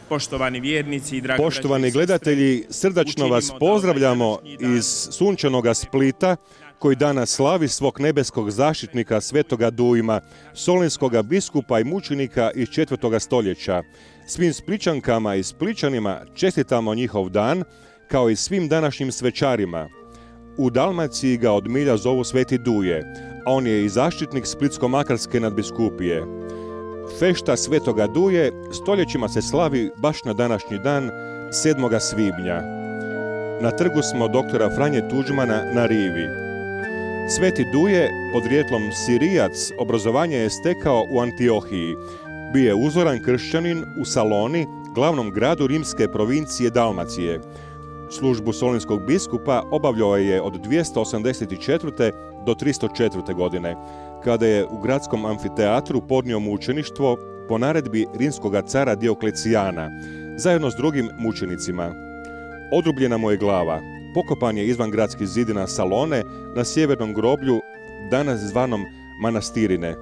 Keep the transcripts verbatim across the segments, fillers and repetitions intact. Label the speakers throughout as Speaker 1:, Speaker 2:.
Speaker 1: Poštovani vjernici i dragi
Speaker 2: Poštovani gledatelji, srdačno vas pozdravljamo iz sunčanoga Splita, koji danas slavi svog nebeskog zaštitnika Svetoga Dujma, solinskoga biskupa i mučenika iz četvrtoga stoljeća. Svim Splićankama i Splićanima čestitamo njihov dan, kao i svim današnjim svećarima. U Dalmaciji ga od milja zovu Sveti Duje, a on je i zaštitnik Splitsko-makarske nadbiskupije. Fešta Svetoga Duje stoljećima se slavi baš na današnji dan, sedmoga svibnja. Na trgu smo doktora Franje Tuđmana na rivi. Sveti Duje, podrijetlom Sirijac, obrazovanje je stekao u Antiohiji. Bio je uzoran kršćanin u Saloni, glavnom gradu rimske provincije Dalmacije. Službu solinskog biskupa obavljao je od dvjesto osamdeset četvrte do tristo četvrte godine, kada je u gradskom amfiteatru podnio mučeništvo po naredbi rimskog cara Dioklecijana, zajedno s drugim mučenicima. Odrubljena mu je glava, pokopan je izvan gradskih zidina Salone na sjevernom groblju, danas zvanom Manastirine.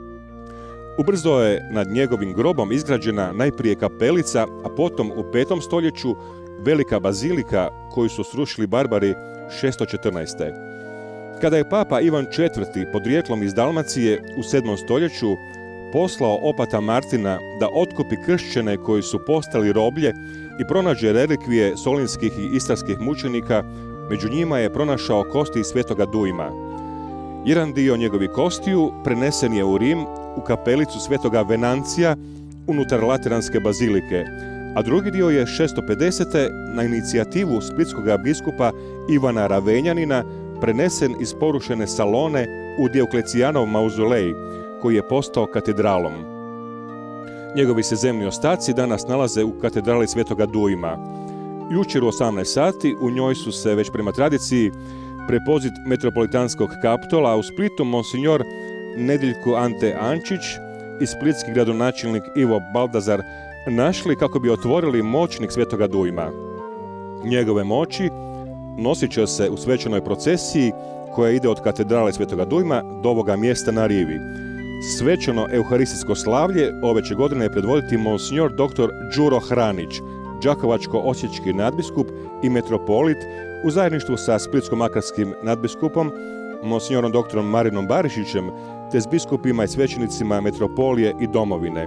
Speaker 2: Ubrzo je nad njegovim grobom izgrađena najprije kapelica, a potom u petom stoljeću velika bazilika koju su srušili barbari šesto četrnaeste. Kada je papa Ivan četvrti podrijetlom iz Dalmacije u sedmom stoljeću poslao opata Martina da otkupi kršćane koji su postali roblje i pronađe relikvije solinskih i istarskih mučenika, među njima je pronašao kosti Svetoga Dujma. Jedan dio njegovih kostiju prenesen je u Rim, u kapelicu Svetoga Venancija, unutar Lateranske bazilike, a drugi dio je šesto pedesete na inicijativu splitskog biskupa Ivana Ravenjanina prenesen iz porušene Salone u Dioklecijanov mauzolej, koji je postao katedralom. Njegovi se zemni ostaci danas nalaze u katedrali Svetoga Dujma. Jučer u osamnaest sati u njoj su se, već prema tradiciji, prepozit metropolitanskog kapitola, a u Splitu monsignor Nediljko Ante Ančić i splitski gradonačelnik Ivo Baldazar našli kako bi otvorili moćnik Svetoga Dujma. Njegove moći nosit će se u svečanoj procesiji koja ide od katedrale Svetoga Dujma do ovoga mjesta na rivi. Svečano euharistijsko slavlje ove će godine predvoditi monsignor doktor Đuro Hranić, đakovačko-osječki nadbiskup i metropolit, u zajedništvu sa splitsko-makarskim nadbiskupom, monsignorom doktorom Marinom Barišićem, te s biskupima i svećenicima metropolije i domovine.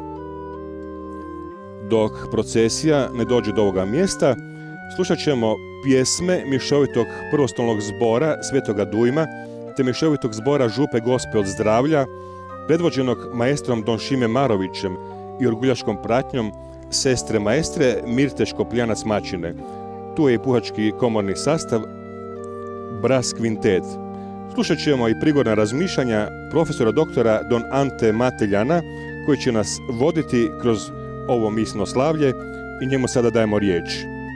Speaker 2: Dok procesija ne dođe do ovoga mjesta, slušat ćemo pjesme mješovitog prvostolnog zbora Svetoga Dujma te mješovitog zbora Župe Gospe od zdravlja, predvođenog maestrom Don Šime Marovićem i orguljaškom pratnjom sestre maestre Mirte Škopljanac Mačine. Tu je i puhački komorni sastav Bras Kvintet. Slušat ćemo i prigodna razmišljanja profesora doktora Don Ante Mateljana, koji će nas voditi kroz ovo misno slavlje, i njemu sada dajemo riječ.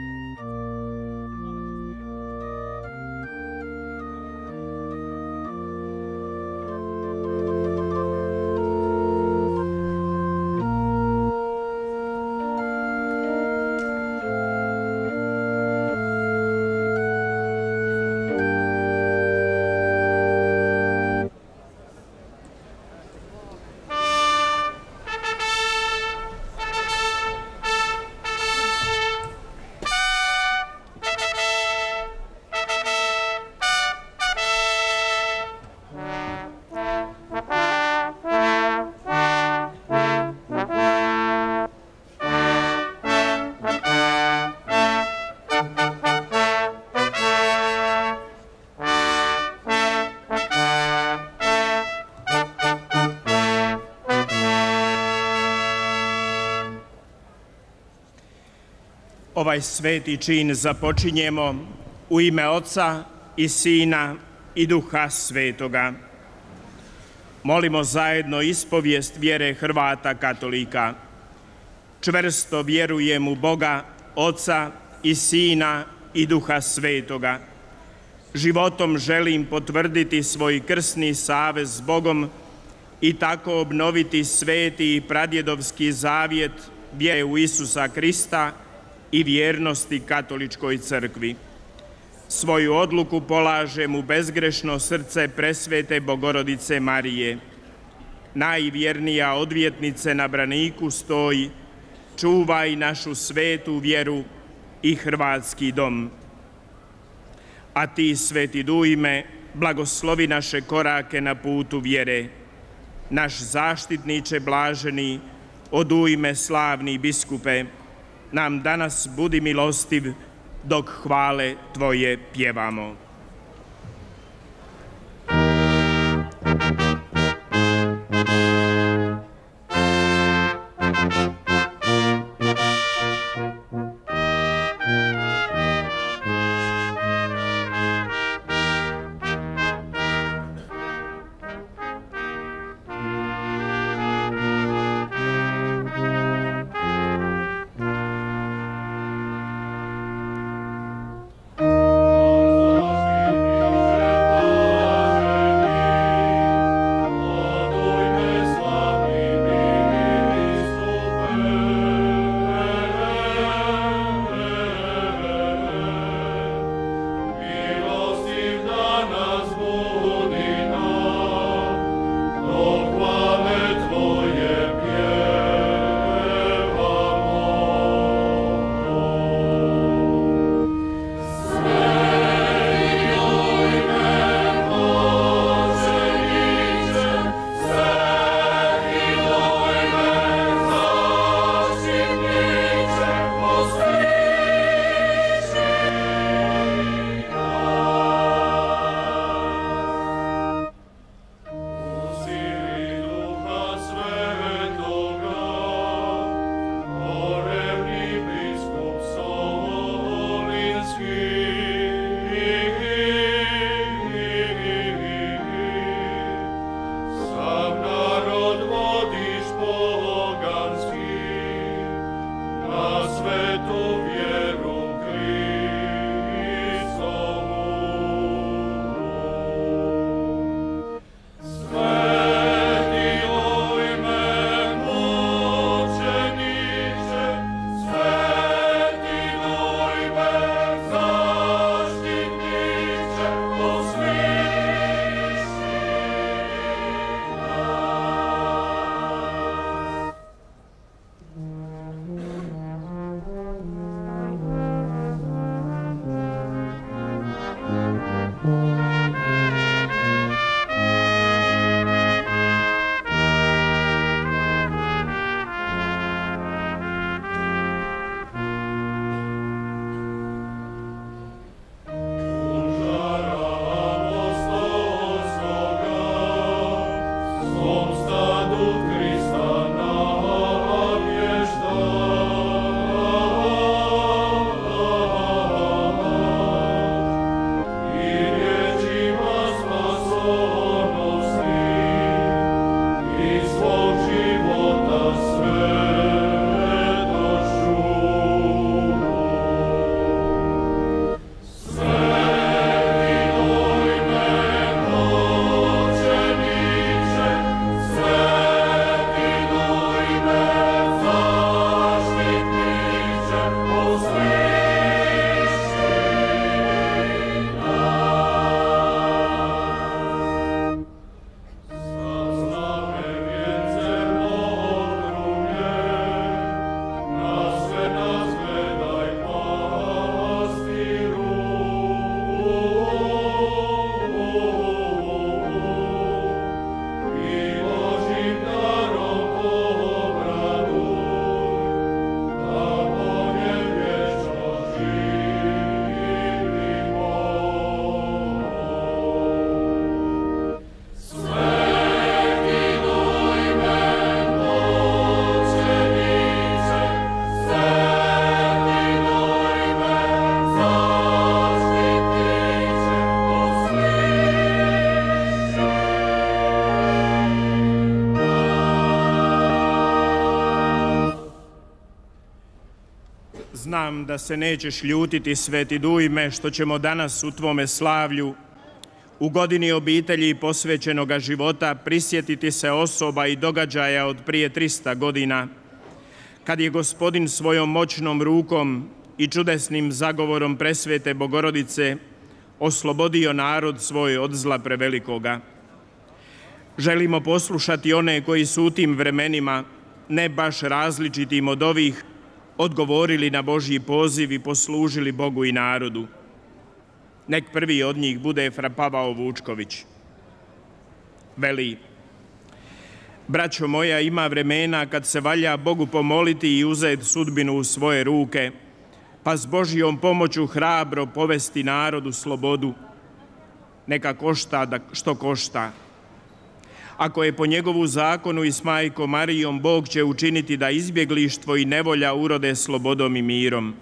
Speaker 1: Ovaj sveti čin započinjemo u ime Oca i Sina i Duha Svetoga. Molimo zajedno ispovijest vjere Hrvata katolika. Čvrsto vjerujem u Boga, Oca i Sina i Duha Svetoga. Životom želim potvrditi svoj krsni savez s Bogom i tako obnoviti sveti i pradjedovski zavjet vjere u Isusa Krista i vjernosti katoličkoj crkvi. Svoju odluku polažem u bezgrešno srce presvete Bogorodice Marije. Najvjernija odvjetnice na braniku stoji, čuvaj našu svetu vjeru i hrvatski dom. A ti, Sveti Dujme, blagoslovi naše korake na putu vjere. Naš zaštitniče blaženi, o Dujme slavni biskupe, nam danas budi milostiv dok hvale Tvoje pjevamo. Znam da se nećeš ljutiti, Sveti Dujme, što ćemo danas u tvome slavlju, u godini obitelji posvećenoga života, prisjetiti se osoba i događaja od prije trista godina, kad je Gospodin svojom moćnom rukom i čudesnim zagovorom presvete Bogorodice oslobodio narod svoj od zla prevelikoga. Želimo poslušati one koji su u tim vremenima, ne baš različitim od ovih, odgovorili na Božji poziv i poslužili Bogu i narodu. Nek prvi od njih bude fra Pavao Vučković. Veli: braćo moja, ima vremena kad se valja Bogu pomoliti i uzeti sudbinu u svoje ruke, pa s Božjom pomoću hrabro povesti narodu slobodu. Neka košta da što košta. Ako je po njegovu zakonu i s majkom Marijom, Bog će učiniti da izbjeglištvo i nevolja urode slobodom i mirom.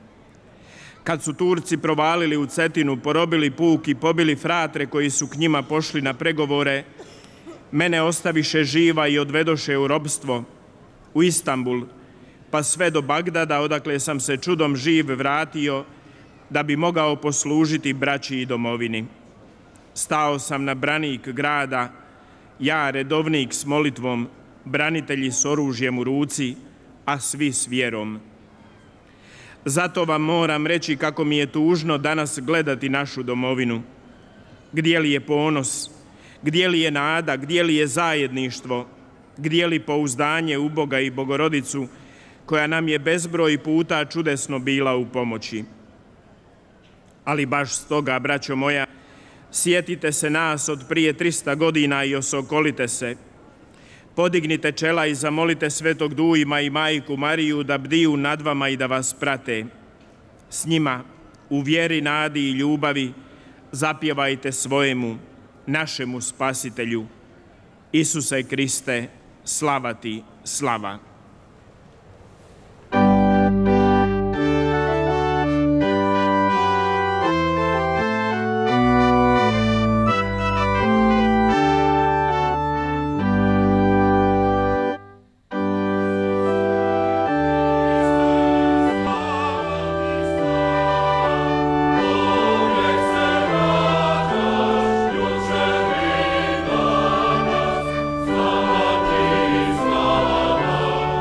Speaker 1: Kad su Turci provalili u Cetinu, porobili puk i pobili fratre koji su k njima pošli na pregovore, mene ostaviše živa i odvedoše u robstvo, u Istanbul, pa sve do Bagdada, odakle sam se čudom živ vratio, da bi mogao poslužiti braći i domovini. Stao sam na branik grada, ja redovnik s molitvom, branitelji s oružjem u ruci, a svi s vjerom. Zato vam moram reći kako mi je tužno danas gledati našu domovinu. Gdje li je ponos, gdje li je nada, gdje li je zajedništvo, gdje li pouzdanje u Boga i Bogorodicu, koja nam je bezbroj puta čudesno bila u pomoći. Ali baš stoga, braćo moja, sjetite se nas od prije trista godina i osokolite se. Podignite čela i zamolite Svetog Dujma i majku Mariju da bdiju nad vama i da vas prate. S njima, u vjeri, nadi i ljubavi, zapjevajte svojemu, našemu Spasitelju. Isuse Kriste, slava ti, slava.
Speaker 3: Slava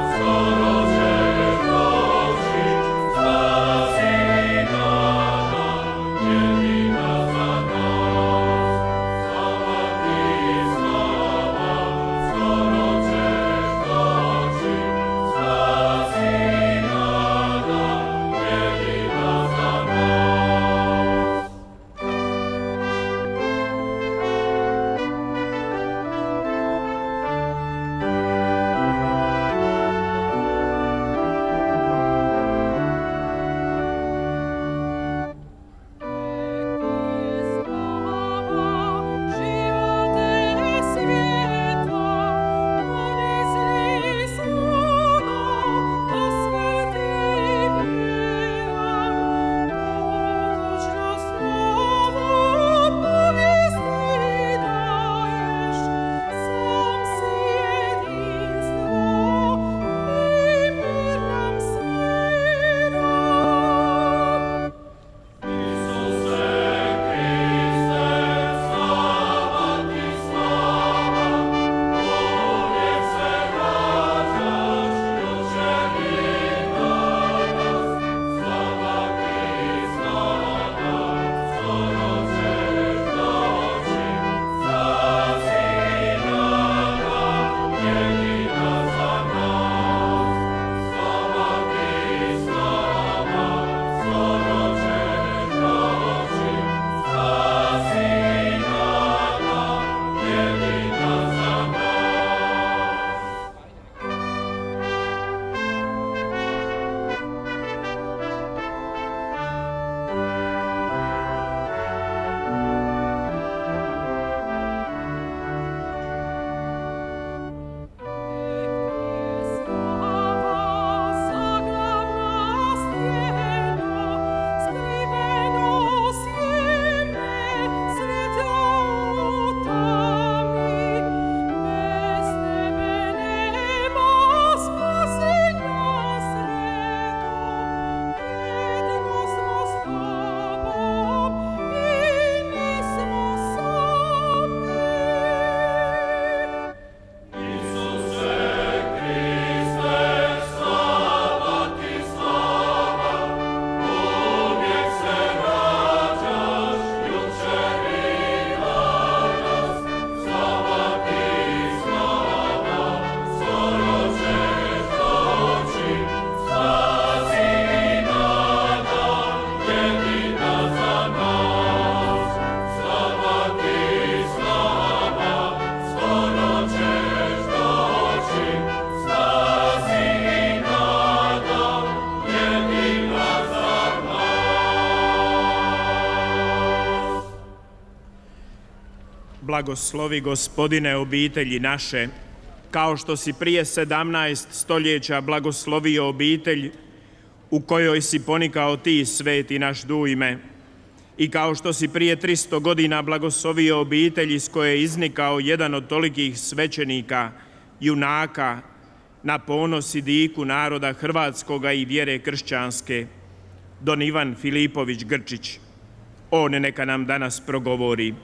Speaker 1: Blagoslovi, Gospodine, obitelji naše, kao što si prije sedamnaest stoljeća blagoslovio obitelj u kojoj si ponikao ti, sveti naš Dujme, i kao što si prije tristo godina blagoslovio obitelj iz koje je iznikao jedan od tolikih svećenika, junaka, na ponos i diku naroda hrvatskoga i vjere kršćanske, don Ivan Filipović Grčić. On neka nam danas progovori.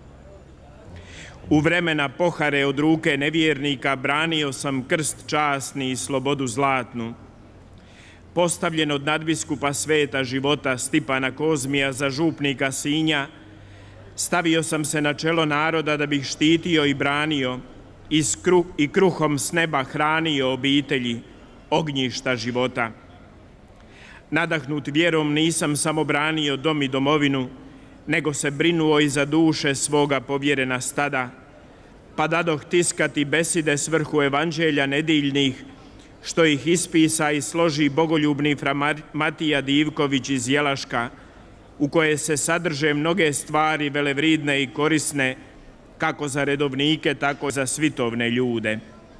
Speaker 1: U vremena pohare od ruke nevjernika branio sam krst časni i slobodu zlatnu. Postavljen od nadbiskupa sveta života Stipana Kozmija za župnika Sinja, stavio sam se na čelo naroda da bih štitio i branio i kruhom s neba hranio obitelji, ognjišta života. Nadahnut vjerom nisam samo branio dom i domovinu, nego se brinuo i za duše svoga povjerena stada, pa dadoh tiskati beside s vrhu evanđelja nediljnih, što ih ispisa i složi bogoljubni fra Matija Divković iz Jelaška, u koje se sadrže mnoge stvari velevridne i korisne, kako za redovnike, tako za svitovne ljude.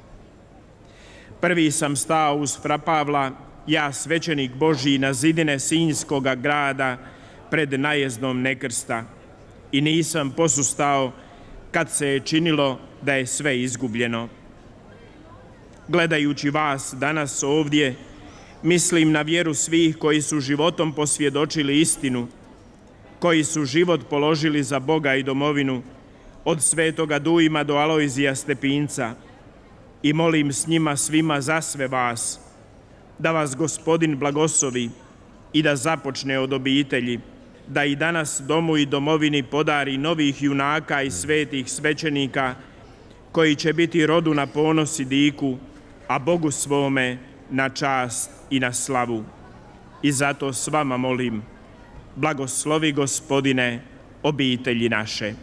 Speaker 1: Prvi sam stao uz fra Pavla, ja svećenik Božji, na zidine Sinjskoga grada pred najezdom nekrsta, i nisam posustao kad se je činilo da je sve izgubljeno. Gledajući vas danas ovdje, mislim na vjeru svih koji su životom posvjedočili istinu, koji su život položili za Boga i domovinu, od svetoga Dujma do Alojzija Stepinca, i molim s njima svima za sve vas, da vas Gospodin blagoslovi i da započne od obitelji, da i danas domu i domovini podari novih junaka i svetih svećenika, koji će biti rodu na ponos i diku, a Bogu svome na čast i na slavu. I zato s vama molim, blagoslovi, Gospodine, obitelji naše.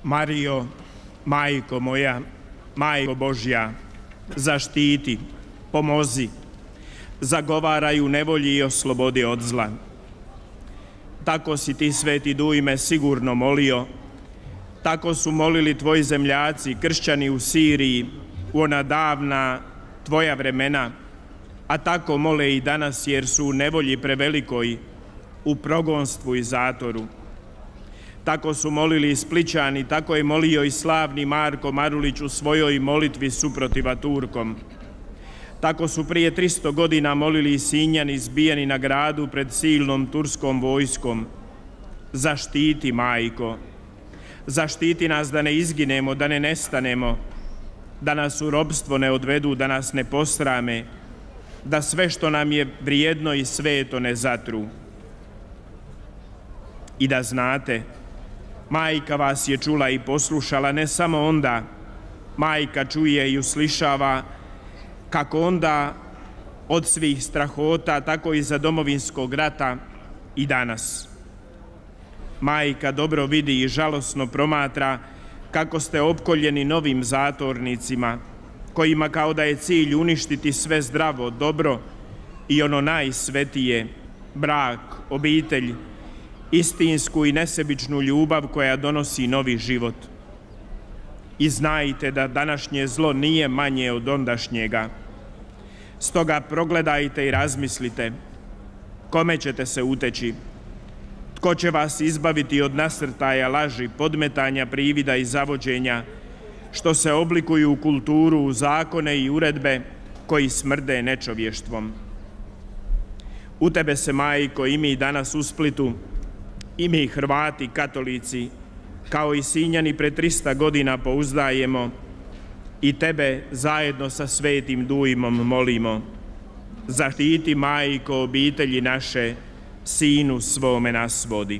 Speaker 1: Marijo, majko moja, majko Božja, zaštiti, pomozi, zagovaraj u nevolji i oslobodi od zla. Tako si ti, Sveti Dujme, sigurno molio, tako su molili tvoji zemljaci, kršćani u Siriji, u ona davna tvoja vremena, a tako mole i danas jer su u nevolji prevelikoj, u progonstvu i zatoru. Tako su molili i Splićani, tako je molio i slavni Marko Marulić u svojoj molitvi suprotiva Turkom. Tako su prije tristo godina molili i Sinjani zbijeni na gradu pred silnom turskom vojskom. Zaštiti, majko, zaštiti nas da ne izginemo, da ne nestanemo, da nas u robstvo ne odvedu, da nas ne posrame, da sve što nam je vrijedno i sveto ne zatru. I da znate, majka vas je čula i poslušala, ne samo onda, majka čuje i uslišava kako onda od svih strahota, tako i za domovinskog rata i danas. Majka dobro vidi i žalosno promatra kako ste opkoljeni novim zatornicima, kojima kao da je cilj uništiti sve zdravo, dobro i ono najsvetije, brak, obitelj, istinsku i nesebičnu ljubav koja donosi novi život. I znajte da današnje zlo nije manje od ondašnjega. Stoga progledajte i razmislite kome ćete se uteći, tko će vas izbaviti od nasrtaja laži, podmetanja, privida i zavođenja, što se oblikuju u kulturu, u zakone i uredbe koji smrde nečovještvom. U tebe se, majko, i mi danas u Splitu, i mi Hrvati, katolici, kao i Sinjani pre trista godina pouzdajemo i tebe zajedno sa Svetim Dujmom molimo. Zaštiti, majko, obitelji naše, Sinu svome nas vodi.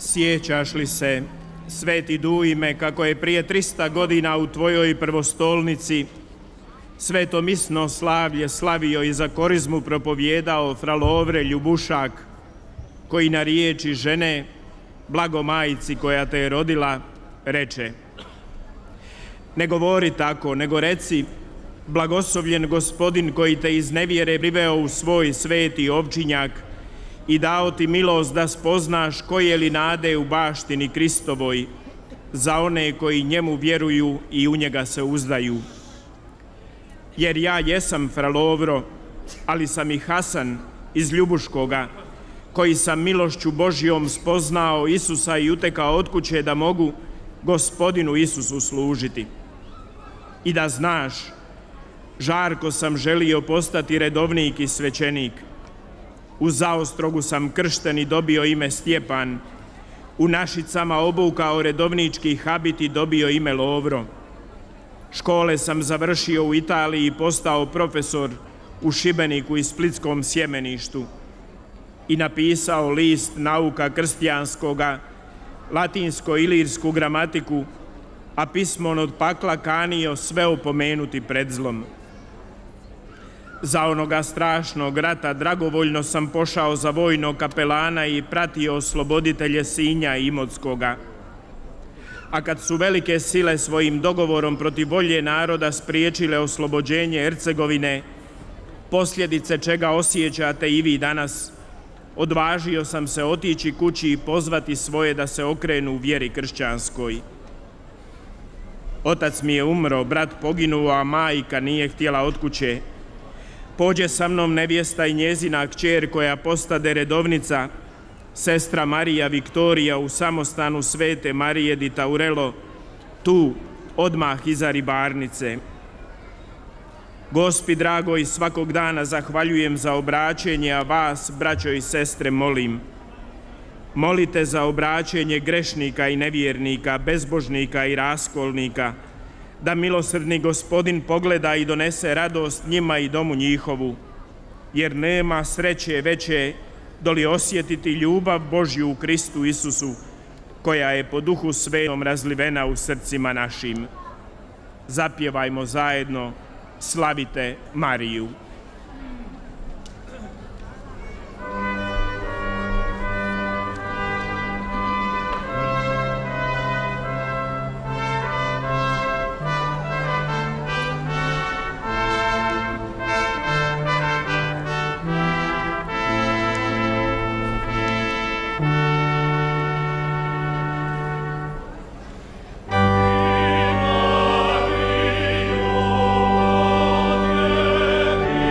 Speaker 1: Sjećaš li se, sveti Dujme, kako je prije trista godina u tvojoj prvostolnici sveto misno slavlje slavio i za korizmu propovjedao fra Lovre Ljubušak, koji na riječi žene, blago majci koja te je rodila, reče: ne govori tako, nego reci: blagoslovljen Gospodin koji te iz nevjere priveo u svoj sveti ovčinjak i dao ti milost da spoznaš koje li nade u baštini Kristovoj za one koji njemu vjeruju i u njega se uzdaju. Jer ja jesam fra Lovro, ali sam i Hasan iz Ljubuškoga, koji sam milošću Božjom spoznao Isusa i utekao od kuće da mogu Gospodinu Isusu služiti. I da znaš, žarko sam želio postati redovnik i svećenik. U Zaostrogu sam kršten i dobio ime Stjepan, u Našicama obukao redovnički habit i dobio ime Lovro. Škole sam završio u Italiji i postao profesor u Šibeniku i Splitskom sjemeništu i napisao list nauka krstijanskoga, latinsko-ilirsku gramatiku, a pismon od pakla kanio sve opomenuti pred zlom. Za onoga strašnog rata dragovoljno sam pošao za vojnog kapelana i pratio osloboditelje Sinja i Imotskoga. A kad su velike sile svojim dogovorom protiv volje naroda spriječile oslobođenje Hercegovine, posljedice čega osjećate i vi danas, odvažio sam se otići kući i pozvati svoje da se okrenu u vjeri kršćanskoj. Otac mi je umro, brat poginuo, a majka nije htjela od kuće. Pođe sa mnom nevjesta i njezina kćer koja postade redovnica, sestra Marija Viktorija u samostanu Svete Marije di Taurelo, tu odmah iza ribarnice. Gospi drago, i svakog dana zahvaljujem za obraćenje, a vas, braćo i sestre, molim. Molite za obraćenje grešnika i nevjernika, bezbožnika i raskolnika, da milosrdni Gospodin pogleda i donese radost njima i domu njihovu, jer nema sreće veće doli osjetiti ljubav Božju u Kristu Isusu, koja je po Duhu Svetom razlivena u srcima našim. Zapjevajmo zajedno: slavite Mariju.
Speaker 3: Maria,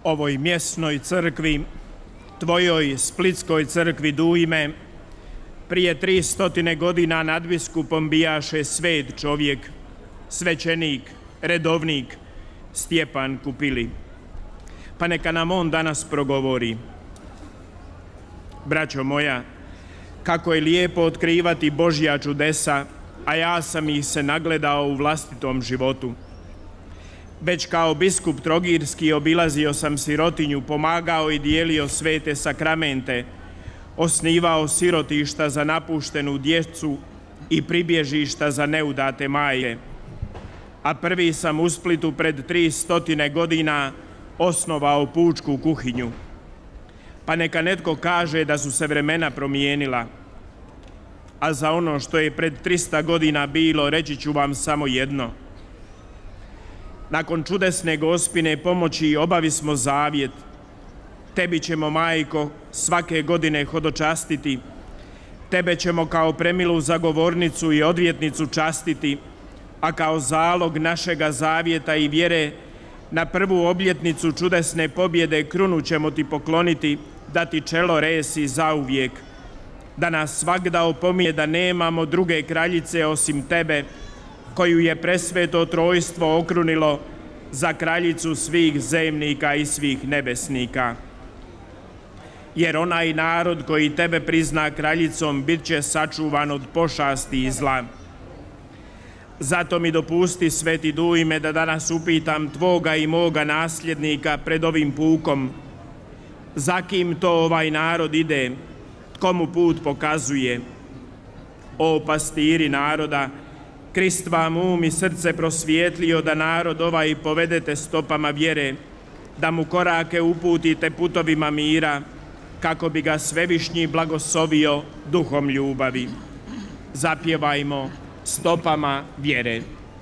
Speaker 1: ovoj mjesnoj crkvi, tvojoj Splitskoj crkvi Dujme, prije tri stotine godina nadbiskupom bijaše svet čovjek, svećenik, redovnik, Stjepan Kupili. Pa neka nam on danas progovori. Braćo moja, kako je lijepo otkrivati Božja čudesa, a ja sam ih se nagledao u vlastitom životu. Već kao biskup Trogirski obilazio sam sirotinju, pomagao i dijelio svete sakramente, osnivao sirotišta za napuštenu djecu i pribježišta za neudate majke. A prvi sam u Splitu pred tri stotine godina osnovao pučku kuhinju. Pa neka netko kaže da su se vremena promijenila. A za ono što je pred trista godina bilo, reći ću vam samo jedno. Nakon čudesne Gospine pomoći obavismo zavjet. Tebi ćemo, majko, svake godine hodočastiti. Tebe ćemo kao premilu zagovornicu i odvjetnicu častiti, a kao zalog našega zavjeta i vjere na prvu obljetnicu čudesne pobjede krunu ćemo ti pokloniti, da ti čelo resi zauvijek, da nas svagda opominje da nemamo druge kraljice osim tebe, koju je presveto trojstvo okrunilo za kraljicu svih zemnika i svih nebesnika. Jer onaj narod koji tebe prizna kraljicom bit će sačuvan od pošasti i zla. Zato mi dopusti, sveti Dujme, da danas upitam tvoga i moga nasljednika pred ovim pukom. Za kim to ovaj narod ide? Tko mu put pokazuje? O pastiri naroda, Krist vam um i srce prosvijetlio da narod ovaj povedete stopama vjere, da mu korake uputite putovima mira, kako bi ga svevišnji blagoslovio duhom ljubavi. Zapjevajmo stopama vjere.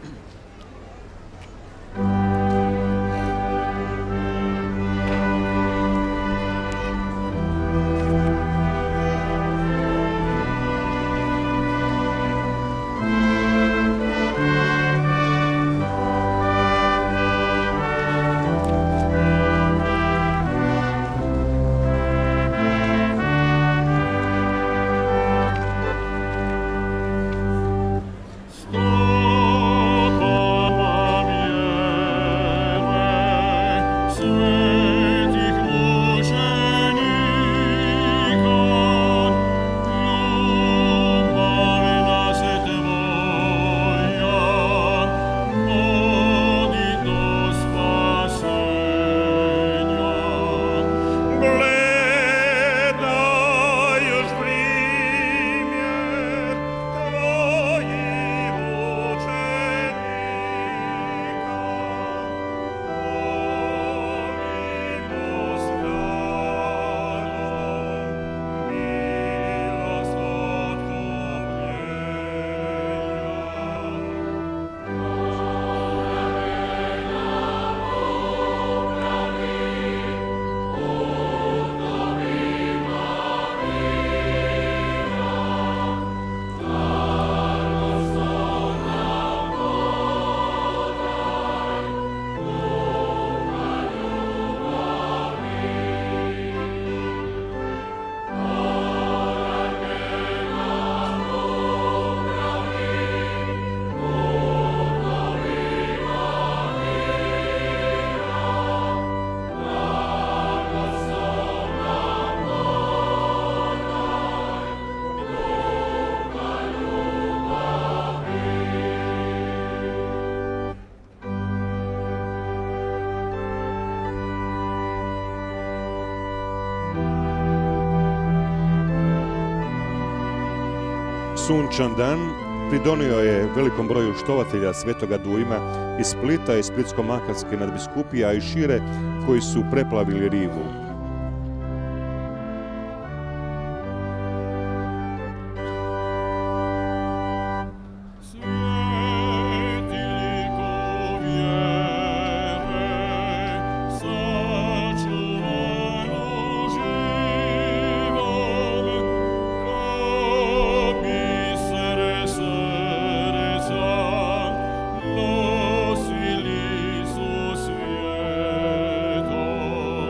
Speaker 2: Sunčan dan pridonio je velikom broju štovatelja Svetoga Dujma iz Splita i Splitsko-makarske nadbiskupije, a i šire, koji su preplavili rivu.
Speaker 3: Los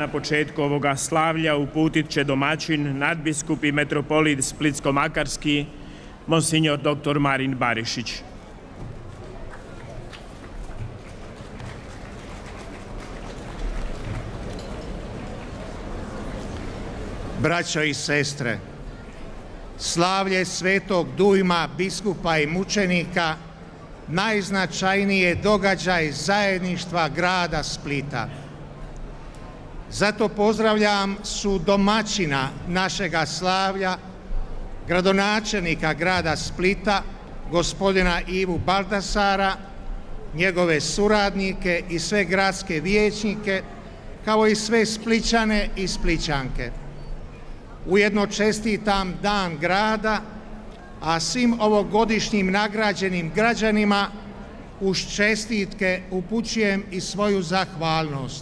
Speaker 1: na početku ovoga slavlja uputit će domaćin, nadbiskup i metropolit Splitsko-makarski, monsignor doktor Marin Barišić.
Speaker 3: Braćo i sestre, slavlje svetog Dujma, biskupa i mučenika, najznačajniji je događaj zajedništva grada Splita. Zato pozdravljam su domaćina našega slavlja, gradonačelnika grada Splita, gospodina Ivu Baldasara, njegove suradnike i sve gradske vijećnike, kao i sve Splićane i Splićanke. Ujedno čestitam Dan grada, a svim ovogodišnjim nagrađenim građanima uz čestitke upućujem i svoju zahvalnost.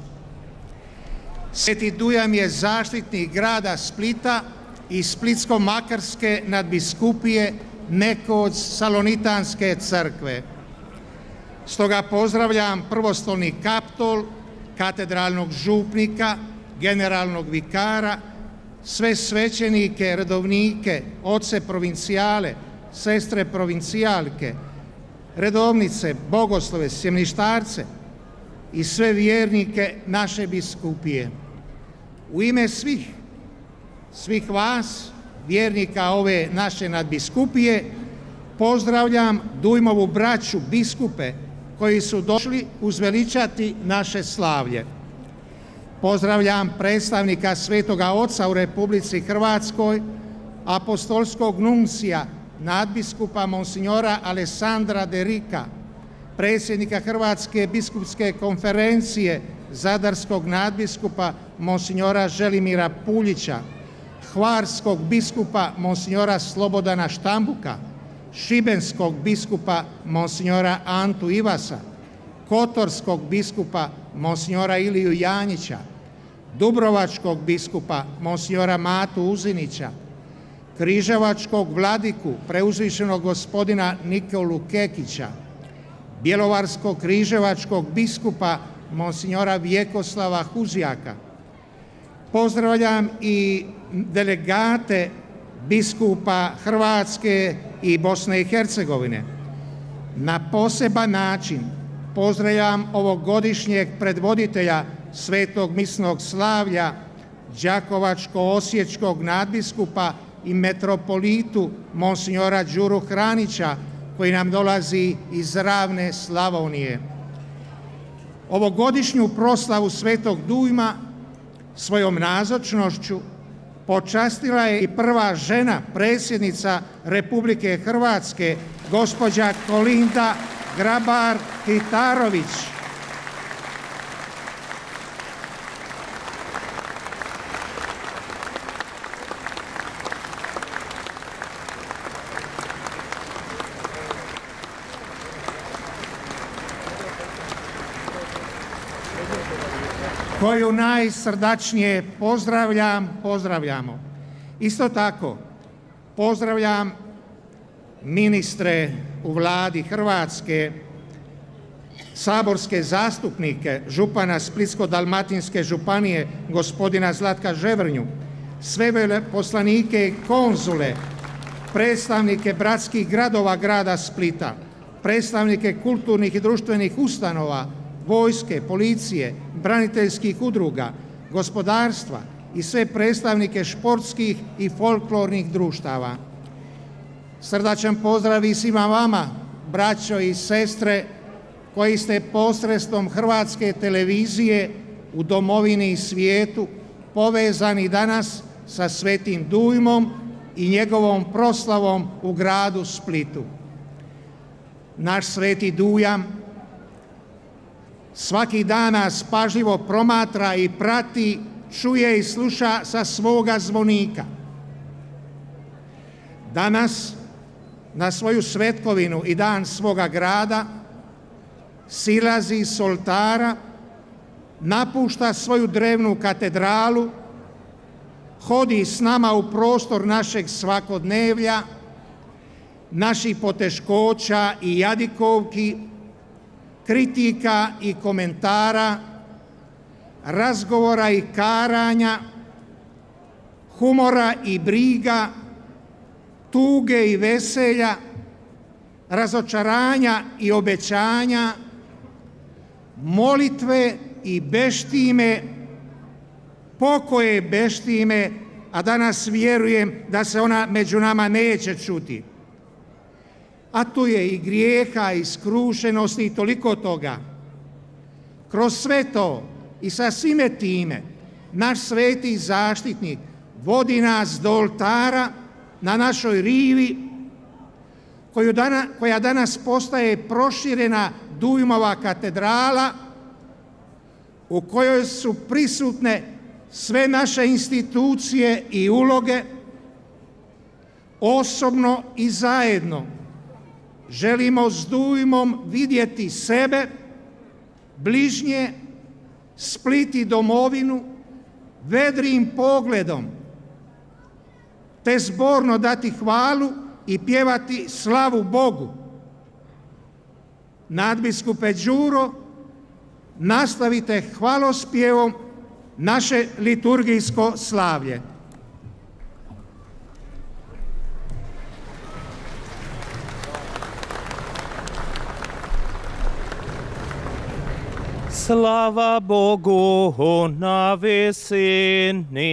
Speaker 3: Sveti Dujam je zaštitnik grada Splita i Splitsko-makarske nadbiskupije, nekoć Salonitanske crkve. Stoga pozdravljam prvostolni kaptol, katedralnog župnika, generalnog vikara, sve svećenike, redovnike, oce provincijale, sestre provincijalke, redovnice, bogoslove, sjemništarce i sve vjernike naše biskupije. U ime svih, svih vas, vjernika ove naše nadbiskupije, pozdravljam Dujmovu braću, biskupe, koji su došli uzveličati naše slavlje. Pozdravljam predstavnika Svetoga Oca u Republici Hrvatskoj, apostolskog nuncija, nadbiskupa monsignora Alessandra De Rika, predsjednika Hrvatske biskupske konferencije, zadarskog nadbiskupa monsignora Želimira Puljića, hvarskog biskupa monsignora Slobodana Štambuka, šibenskog biskupa monsignora Antu Ivasa, kotorskog biskupa monsignora Iliju Janjića, dubrovačkog biskupa monsignora Matu Uzinića, križevačkog vladiku preuzvišenog gospodina Nikolu Kekića, bjelovarskog križevačkog biskupa monsignora Vjekoslava Huzjaka. Pozdravljam i delegate biskupa Hrvatske i Bosne i Hercegovine. Na poseban način pozdravljam ovogodišnjeg predvoditelja Svetog misnog slavlja, đakovačko-osječkog nadbiskupa i metropolitu monsignora Đuru Hranića, koji nam dolazi iz ravne Slavonije. Ovogodišnju proslavu Svetog Dujma svojom nazočnošću počastila je i prva žena predsjednica Republike Hrvatske, gospođa Kolinda Grabar-Kitarović. Koju najsrdačnije pozdravljam, pozdravljamo. Isto tako, pozdravljam ministre u Vladi Hrvatske, saborske zastupnike, župana Splitsko-dalmatinske županije, gospodina Zlatka Ževrnju, sve veleposlanike i konzule, predstavnike bratskih gradova grada Splita, predstavnike kulturnih i društvenih ustanova, vojske, policije, braniteljskih udruga, gospodarstva i sve predstavnike športskih i folklornih društava. Srdačan pozdrav i svima vama, braćo i sestre, koji ste posredstvom Hrvatske televizije u domovini i svijetu povezani danas sa Svetim Dujmom i njegovom proslavom u gradu Splitu. Naš Sveti Dujam svaki dan nas pažljivo promatra i prati, čuje i sluša sa svoga zvonika. Danas, na svoju svetkovinu i dan svoga grada, silazi s oltara, napušta svoju drevnu katedralu, hodi s nama u prostor našeg svakodnevlja, naših poteškoća i jadikovki, kritika i komentara, razgovora i karanja, humora i briga, tuge i veselja, razočaranja i obećanja, molitve i beštime, pokoje beštime, a danas vjerujem da se ona među nama neće čuti. A tu je i grijeha, i skrušenosti i toliko toga. Kroz sve to i sa svime time, naš sveti zaštitnik vodi nas do oltara na našoj rivi, koju dana, koja danas postaje proširena Dujmova katedrala, u kojoj su prisutne sve naše institucije i uloge, osobno i zajedno. Želimo s Dujmom vidjeti sebe, bližnje, Split i domovinu, vedrim pogledom, te zborno dati hvalu i pjevati slavu Bogu. Nadbiskupe Đuro, nastavite hvalospjevom naše liturgijsko slavlje.
Speaker 4: Slava Bogu na visini.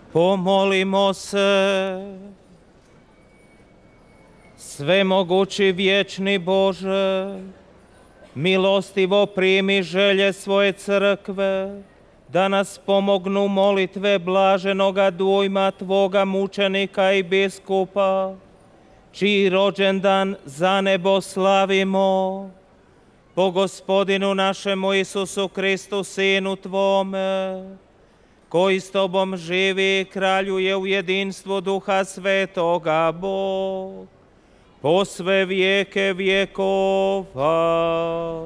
Speaker 4: Pomolimo se. Svemogući vječni Bože, milostivo primi želje svoje crkve, da nas pomognu molitve blaženoga dujma Tvoga mučenika i biskupa, čiji rođendan za nebo slavimo, po Gospodinu našemu Isusu Kristu, Sinu Tvome, koji s Tobom živi i kraljuje u jedinstvu Duha Svetoga, Bog, po sve vijeke vjekova.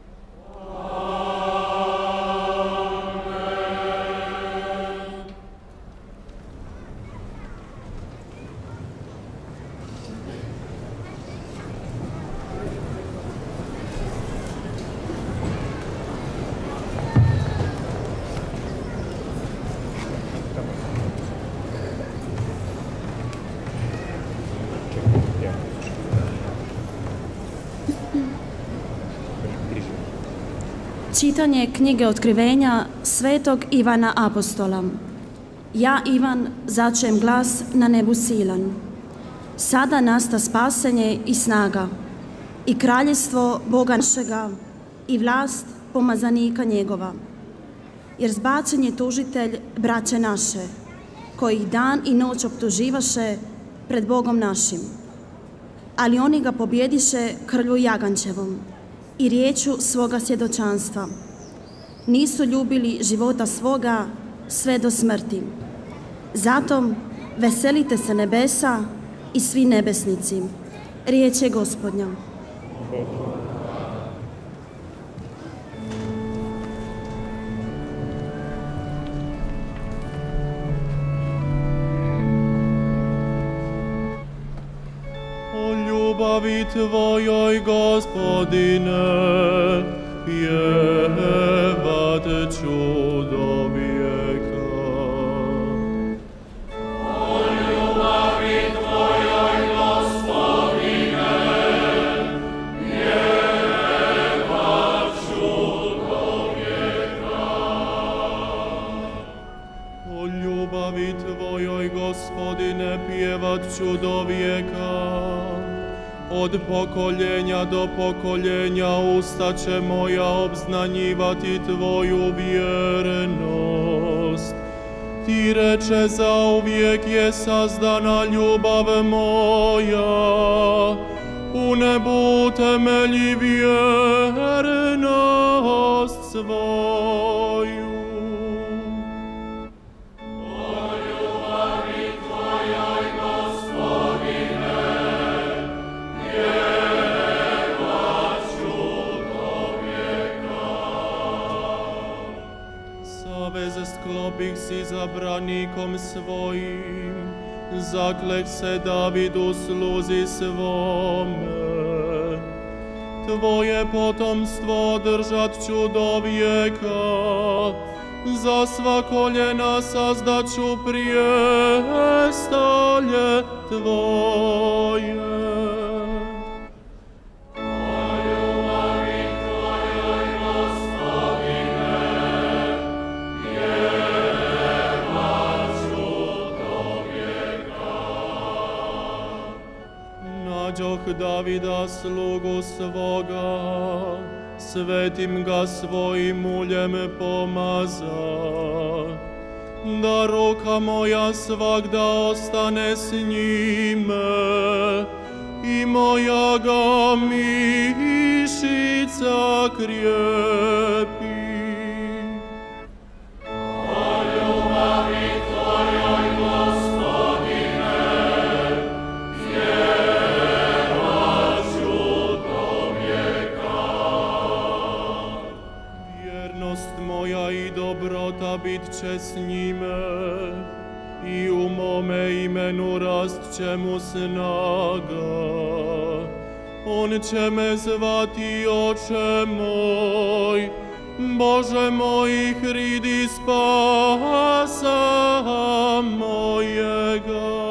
Speaker 5: Čitanje knjige Otkrivenja svetog Ivana Apostola. Ja, Ivan, začujem glas na nebu silan. Sada nasta spasenje i snaga, i kraljestvo Boga našega, i vlast pomazanika njegova. Jer zbačen je tužitelj braće naše, koji ih dan i noć optuživaše pred Bogom našim. Ali oni ga pobjediše krvlju jagančevom i riječu svoga svjedočanstva. Nisu ljubili života svoga sve do smrti. Zato veselite se nebesa i svi nebesnici. Riječ je Gospodnja.
Speaker 6: Ljubavi Tvojoj, Gospodine, pjevat ću do vijeka. O ljubavi Tvojoj, Gospodine, pjevat ću do vijeka. O ljubavi Tvojoj, Gospodine, pjevat ću do vijeka. Od pokoljenja do pokoljenja usta će moja obznanjivati Tvoju vjernost. Ti reče, zauvijek je sazdana ljubav moja, u nebu temelji vjernost svoju. Sklopih si za branikom svojim, zaklek se Davidu sluzi svome. Tvoje potomstvo držat ću do vijeka, za sva koljena sazdat ću prijestolje Tvoje. Nađoh Davida slugu svoga, svetim ga svojim uljem pomaza, da ruka moja svagda ostane s njime i moja ga mišica krijepi. Bit će s njime i u mome imenu rast će mu snaga. On će me zvati Oče moj, Bože moj, hridi spasa mojega.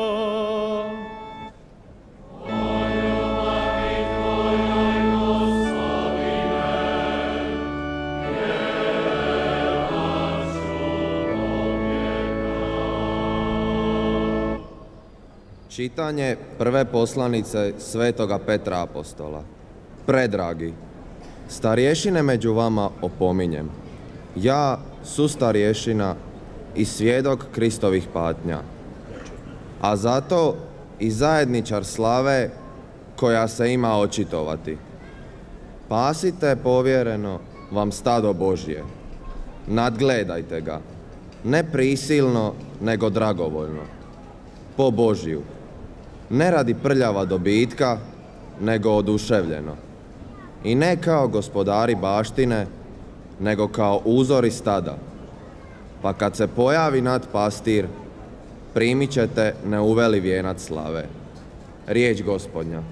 Speaker 7: Čitanje prve poslanice svetoga Petra apostola. Predragi, starješine među vama opominjem. Ja, sustarješina i svjedok Kristovih patnja. A zato i zajedničar slave koja se ima očitovati. Pasite povjereno vam stado Božje. Nadgledajte ga, ne prisilno, nego dragovoljno. Po Božju. Ne radi prljava dobitka, nego oduševljeno. I ne kao gospodari baštine, nego kao uzori stada. Pa kad se pojavi nadpastir, primit ćete neuveli vijenac slave. Riječ Gospodnja.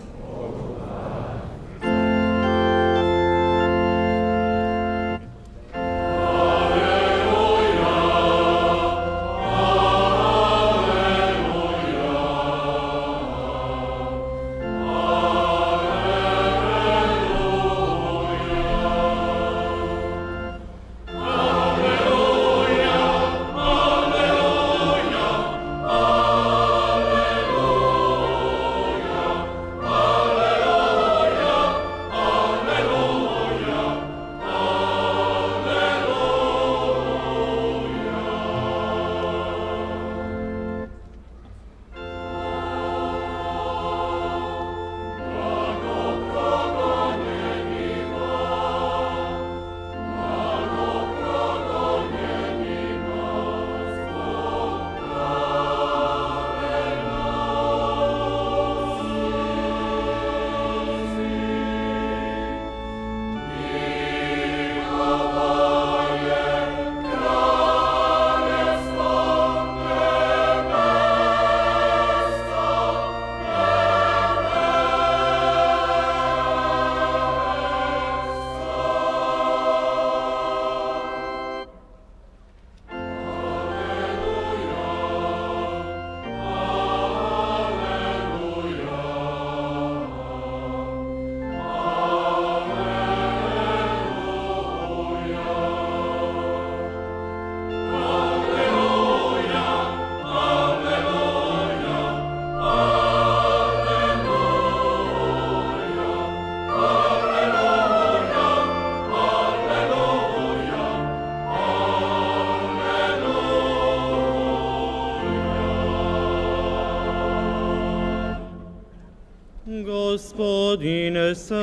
Speaker 6: Gospodine s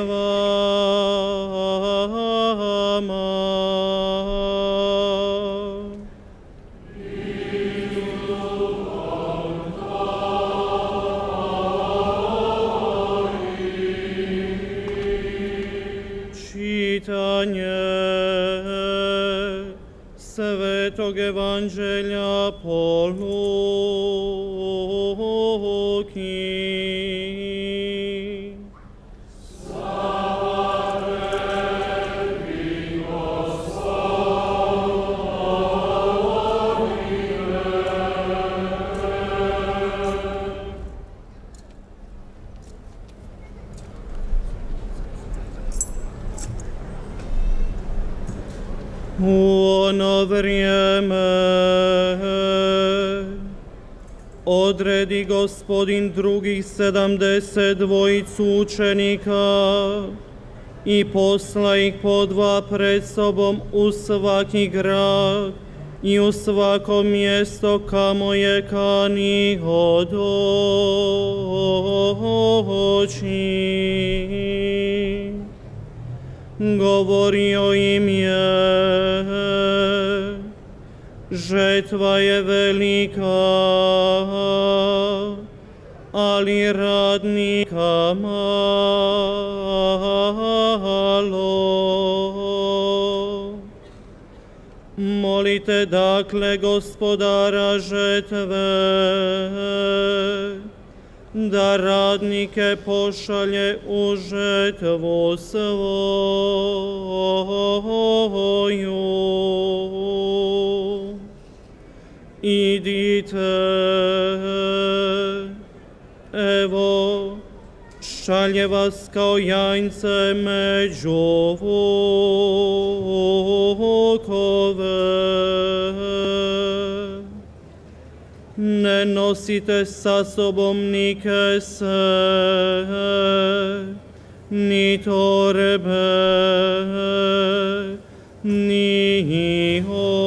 Speaker 6: vama. Čitanje Svetog Evanđelja po Luki. U ono vrijeme odredi Gospodin drugih sedamdeset dvojicu učenika i posla ih po dva pred sobom u svaki grad i u svako mjesto kamo je kani odoći. Govorio im je, žetva je velika, ali radnika malo. Molite dakle Gospodara žetve, da radnike pošalje u žetvu svoju. Idite, evo, šalje vas kao janjce među vukove. Ne ne nosite sa sobom ni kese, ni torbe, ni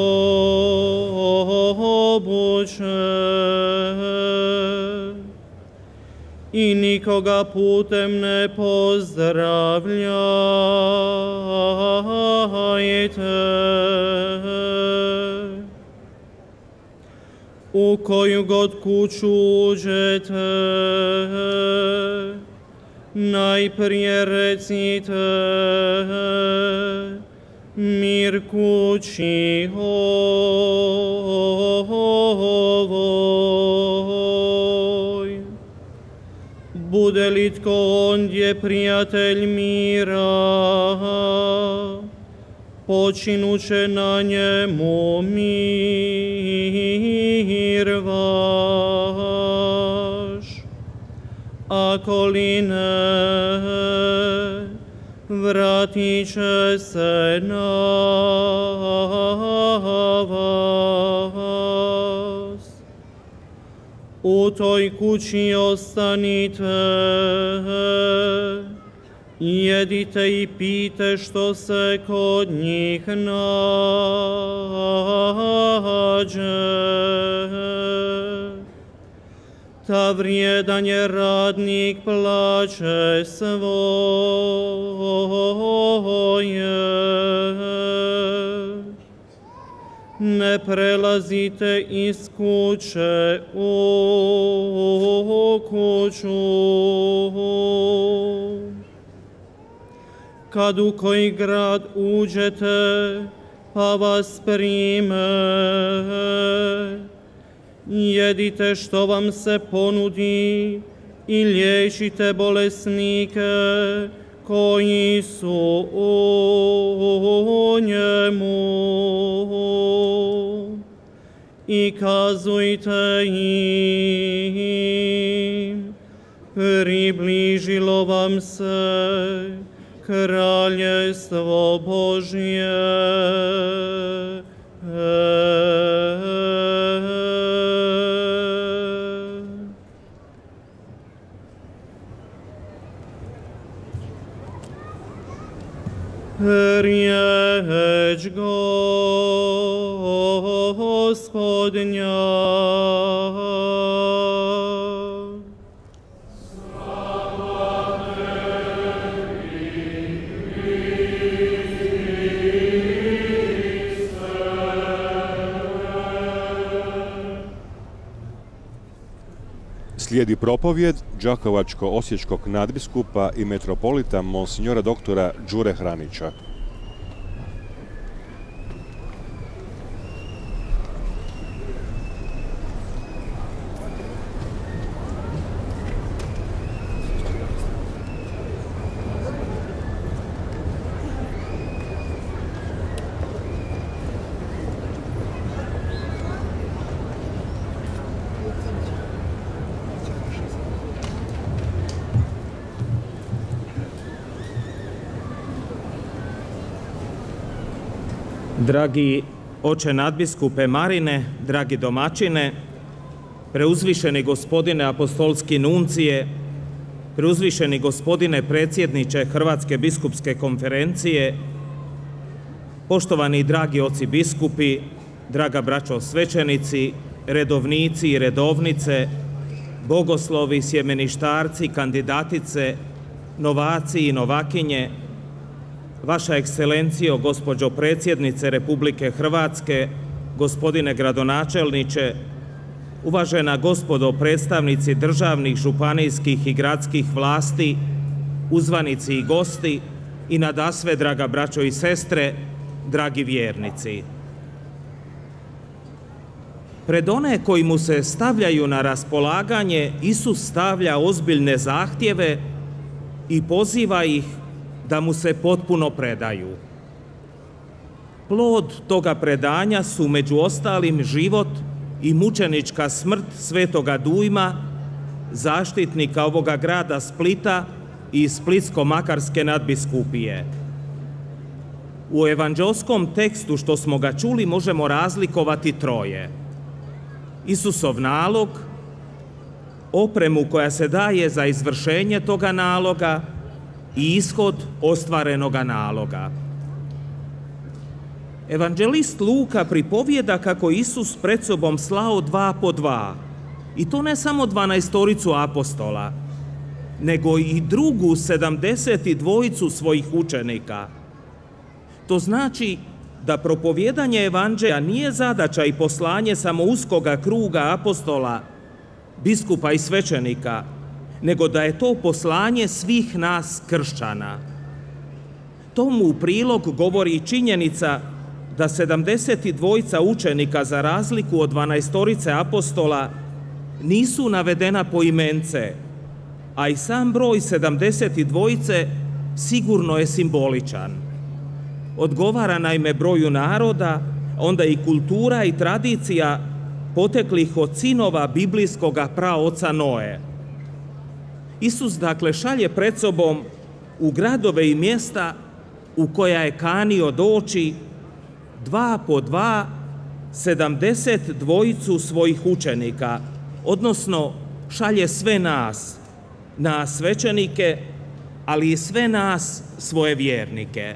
Speaker 6: obuće. I nikoga putem ne pozdravljajte. U koju god kuću uđete, najprije recite mir kući ovoj. Bude li tko ondje prijatelj mira, počinuće na njemu mir vaš. Ako li ne, vratit će se na vas. U toj kući ostanite, jedite i pijte što se kod njih nađe. Ta vrijedan je radnik plaće svoje. Ne prelazite iz kuće u kuću. Kad u koji grad uđete, pa vas prime, jedite što vam se ponudi i liječite bolesnike koji su u njemu. I kazujte im, približilo vam se Kraljestvo Božje. Riječ Gospodnja.
Speaker 2: Slijedi propovjed Đakovačko-osječkog nadbiskupa i metropolita monsignora doktora Đure Hranića.
Speaker 4: Dragi oče nadbiskupe Marine, dragi domaćine, preuzvišeni gospodine apostolski nuncije, preuzvišeni gospodine predsjedniče Hrvatske biskupske konferencije, poštovani i dragi oci biskupi, draga braćo svećenici, redovnici i redovnice, bogoslovi, sjemeništarci, kandidatice, novaci i novakinje, Vaša ekscelencijo, gospođo predsjednice Republike Hrvatske, gospodine gradonačelniče, uvažena gospodo predstavnici državnih, županijskih i gradskih vlasti, uzvanici i gosti i nadasve, draga braćo i sestre, dragi vjernici. Pred one koji mu se stavljaju na raspolaganje, Isus stavlja ozbiljne zahtjeve i poziva ih da mu se potpuno predaju. Plod toga predanja su među ostalim život i mučenička smrt svetoga Dujma, zaštitnika ovoga grada Splita i Splitsko-makarske nadbiskupije. U evanđelskom tekstu što smo ga čuli možemo razlikovati troje. Isusov nalog, opremu koja se daje za izvršenje toga naloga i ishod ostvarenoga naloga. Evanđelist Luka pripovijeda kako Isus pred sobom slao dva po dva, i to ne samo dvanaestoricu apostola, nego i drugu sedamdeset dvojicu svojih učenika. To znači da propovijedanje evanđelja nije zadaća i poslanje samo uskoga kruga apostola, biskupa i svećenika, nego da je to poslanje svih nas kršćana. Tomu u prilog govori činjenica da sedamdeset dvojica učenika, za razliku od dvanaestorice apostola, nisu navedena poimence, a i sam broj sedamdeset dvojice sigurno je simboličan. Odgovara naime broju naroda, onda i kultura i tradicija poteklih od sinova biblijskoga praoca Noe. Isus dakle šalje pred sobom u gradove i mjesta u koja je kanio doći dva po dva sedamdeset dvojicu svojih učenika, odnosno šalje sve nas, nas svećenike, ali i sve nas svoje vjernike.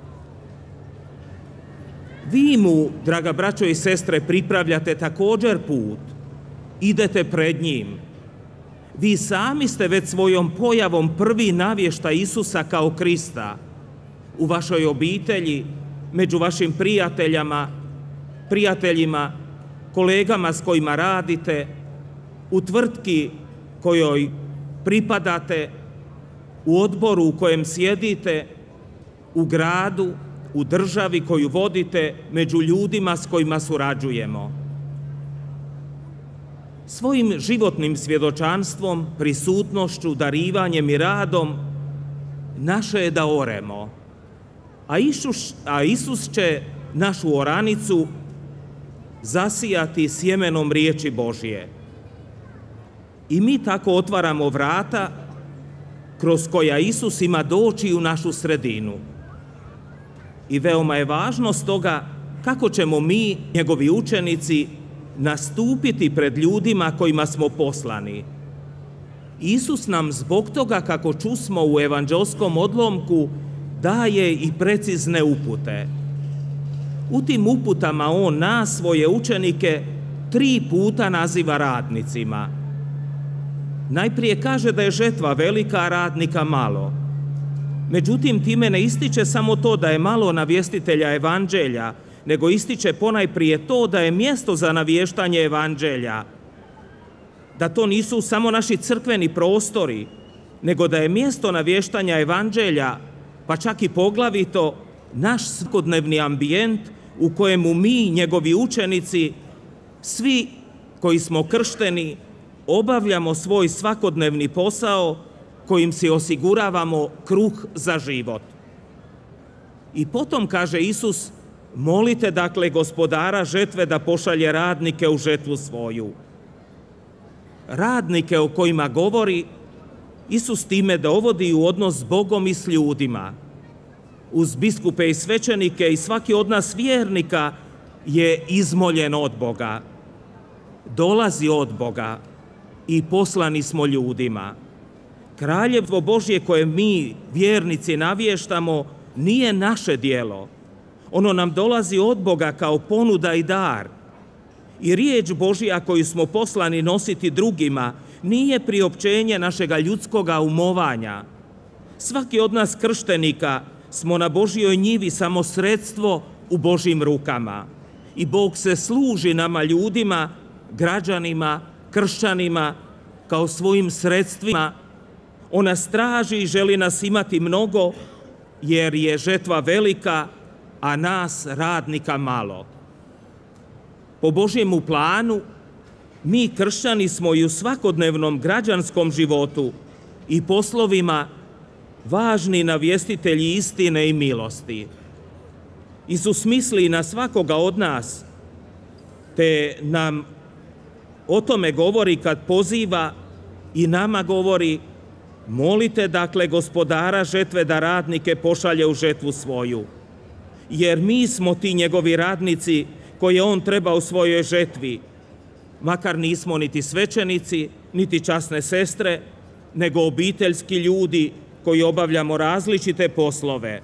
Speaker 4: Vi mu, draga braćo i sestre, pripravljate također put, idete pred njim. Vi sami ste već svojom pojavom prvi navještaj Isusa kao Krista u vašoj obitelji, među vašim prijateljama, prijateljima, kolegama s kojima radite, u tvrtki kojoj pripadate, u odboru u kojem sjedite, u gradu, u državi koju vodite, među ljudima s kojima surađujemo. Svojim životnim svjedočanstvom, prisutnošću, darivanjem i radom naše je da oremo, a Isus, a Isus će našu oranicu zasijati sjemenom riječi Božje. I mi tako otvaramo vrata kroz koja Isus ima doći u našu sredinu. I veoma je važno stoga kako ćemo mi, njegovi učenici, nastupiti pred ljudima kojima smo poslani. Isus nam zbog toga, kako čusmo u evanđelskom odlomku, daje i precizne upute. U tim uputama on nas, svoje učenike, tri puta naziva radnicima. Najprije kaže da je žetva velika, a radnika malo. Međutim, time ne ističe samo to da je malo navjestitelja evanđelja, nego ističe ponajprije to da je mjesto za navještanje evanđelja, da to nisu samo naši crkveni prostori, nego da je mjesto navještanja evanđelja, pa čak i poglavito, naš svakodnevni ambijent u kojemu mi, njegovi učenici, svi koji smo kršteni, obavljamo svoj svakodnevni posao kojim si osiguravamo kruh za život. I potom, kaže Isus, molite dakle gospodara žetve da pošalje radnike u žetvu svoju. Radnike o kojima govori, Isus time dovodi u odnos s Bogom i s ljudima. Uz biskupe i svećenike i svaki od nas vjernika je izmoljen od Boga. Dolazi od Boga i poslani smo ljudima. Kraljevstvo Božje koje mi, vjernici, navještamo, nije naše djelo. Ono nam dolazi od Boga kao ponuda i dar. I riječ Božja koju smo poslani nositi drugima nije priopćenje našega ljudskoga umovanja. Svaki od nas krštenika smo na Božjoj njivi samo sredstvo u Božjim rukama. I Bog se služi nama ljudima, građanima, kršćanima, kao svojim sredstvima. On nas traži i želi nas imati mnogo, jer je žetva velika, a nas radnika malo. Po Božjemu planu, mi kršćani smo i u svakodnevnom građanskom životu i poslovima važni navjestitelji istine i milosti. Isus misli na svakoga od nas, te nam o tome govori kad poziva i nama govori: molite dakle gospodara žetve da radnike pošalje u žetvu svoju. Jer mi smo ti njegovi radnici koje on treba u svojoj žetvi. makar nismo niti svećenici, niti časne sestre, nego obiteljski ljudi koji obavljamo različite poslove.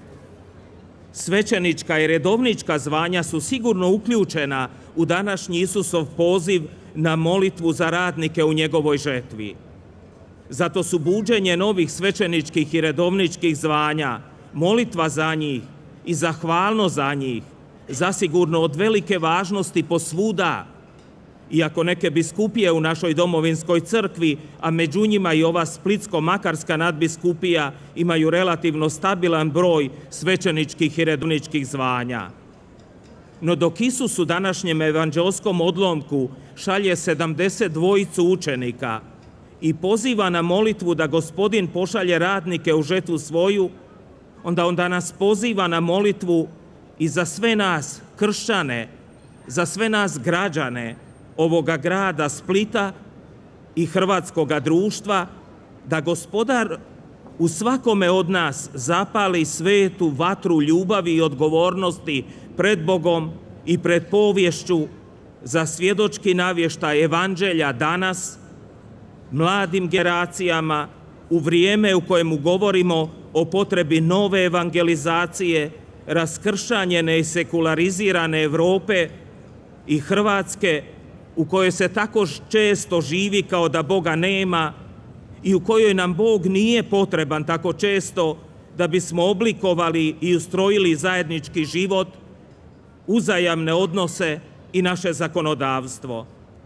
Speaker 4: Svećenička i redovnička zvanja su sigurno uključena u današnji Isusov poziv na molitvu za radnike u njegovoj žetvi. Zato su buđenje novih svećeničkih i redovničkih zvanja, molitva za njih i zahvalnost za njih zasigurno od velike važnosti posvuda. Iako neke biskupije u našoj domovinskoj crkvi, a među njima i ova Splitsko-makarska nadbiskupija, imaju relativno stabilan broj svećeničkih i redovničkih zvanja. No dok Isus u današnjem evanđelskom odlomku šalje sedamdeset dvojicu učenika i poziva na molitvu da Gospodin pošalje radnike u žetvu svoju, onda on danas poziva na molitvu i za sve nas kršćane, za sve nas građane ovoga grada Splita i hrvatskoga društva, da Gospodar u svakome od nas zapali svetu vatru ljubavi i odgovornosti pred Bogom i pred povješću za svjedočki navještaj evanđelja danas, mladim generacijama, u vrijeme u kojemu govorimo o potrebi nove evangelizacije, raskršćanjene i sekularizirane Europe i Hrvatske, u kojoj se tako često živi kao da Boga nema i u kojoj nam Bog nije potreban tako često da bismo oblikovali i ustrojili zajednički život, uzajamne odnose i naše zakonodavstvo.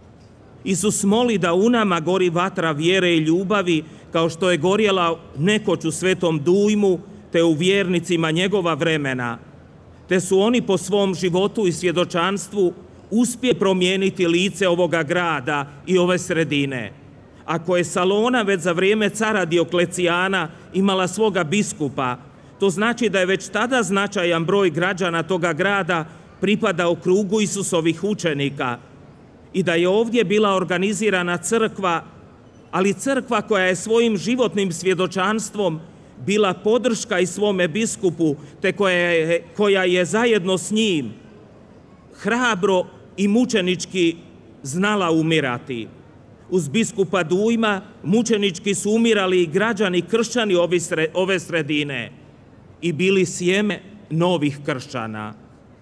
Speaker 4: Isus moli da u nama gori vatra vjere i ljubavi kao što je gorjela nekoć u Svetom Dujmu te u vjernicima njegova vremena, te su oni po svom životu i svjedočanstvu uspije promijeniti lice ovoga grada i ove sredine. Ako je Salona već za vrijeme cara Dioklecijana imala svoga biskupa, to znači da je već tada značajan broj građana toga grada pripadao krugu Isusovih učenika i da je ovdje bila organizirana crkva, ali crkva koja je svojim životnim svjedočanstvom bila podrška i svome biskupu, te koja je, koja je zajedno s njim hrabro i mučenički znala umirati. Uz biskupa Dujma mučenički su umirali i građani kršćani ove sredine i bili sjeme novih kršćana.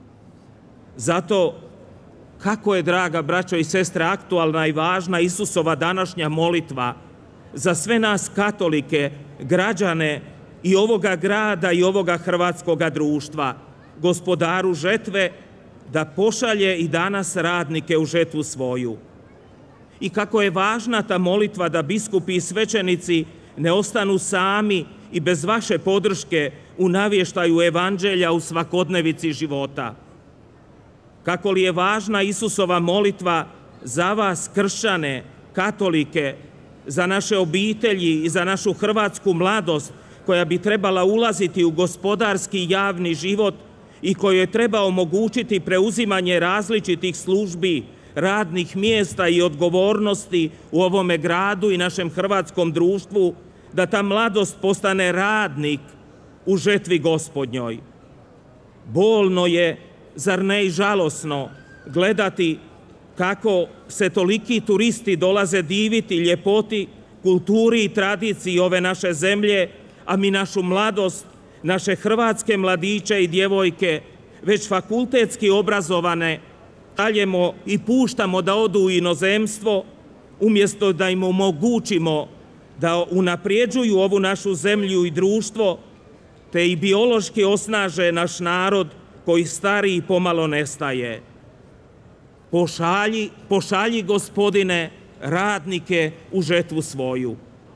Speaker 4: Zato, kako je, draga braćo i sestre, aktualna i važna Isusova današnja molitva za sve nas katolike, građane i ovoga grada i ovoga hrvatskoga društva, Gospodaru žetve, da pošalje i danas radnike u žetvu svoju. I kako je važna ta molitva da biskupi i svećenici ne ostanu sami i bez vaše podrške u navještaju evanđelja u svakodnevici života. Kako li je važna Isusova molitva za vas kršćane, katolike, za naše obitelji i za našu hrvatsku mladost koja bi trebala ulaziti u gospodarski javni život i kojoj treba omogućiti preuzimanje različitih službi, radnih mjesta i odgovornosti u ovome gradu i našem hrvatskom društvu, da ta mladost postane radnik u žetvi Gospodnjoj. Bolno je, zar ne i žalosno, gledati kako se toliki turisti dolaze diviti ljepoti, kulturi i tradiciji ove naše zemlje, a mi našu mladost, naše hrvatske mladiće i djevojke, već fakultetski obrazovane, šaljemo i puštamo da odu u inozemstvo, umjesto da im omogućimo da unaprijeđuju ovu našu zemlju i društvo, te i biološki osnaže naš narod koji stari i pomalo nestaje. Pošalji, pošalji, Gospodine, radnike u žetvu svoju.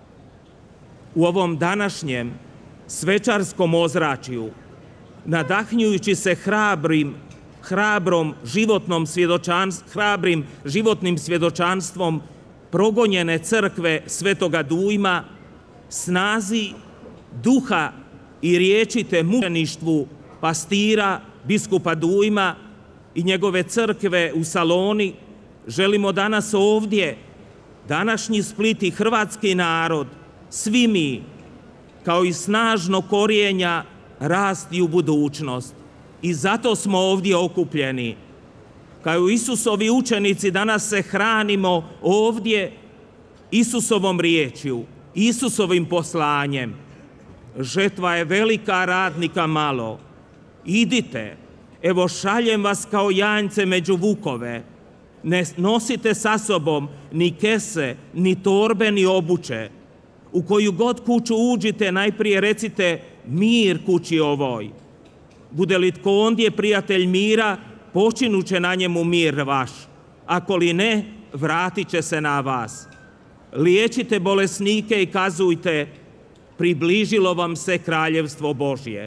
Speaker 4: U ovom današnjem svečarskom ozračju, nadahnjujući se hrabrim, hrabrom životnom svjedočanstvom, hrabrim životnim svjedočanstvom progonjene crkve Svetoga Dujma, snazi duha i riječi te mučeništvu pastira biskupa Dujma i njegove crkve u Saloni, želimo danas ovdje, današnji Split i hrvatski narod, svi mi, kao i snažno korijenja, rasti u budućnost. I zato smo ovdje okupljeni. kao Isusovi učenici danas se hranimo ovdje Isusovom riječju, Isusovim poslanjem. Žetva je velika, radnika malo. Idite, evo šaljem vas kao janjce među vukove. Ne nosite sa sobom ni kese, ni torbe, ni obuće. U koju god kuću uđite, najprije recite mir kući ovoj. Bude li tko ondje prijatelj mira, počinuće na njemu mir vaš. Ako li ne, vratit će se na vas. Liječite bolesnike i kazujte, približilo vam se kraljevstvo Božje.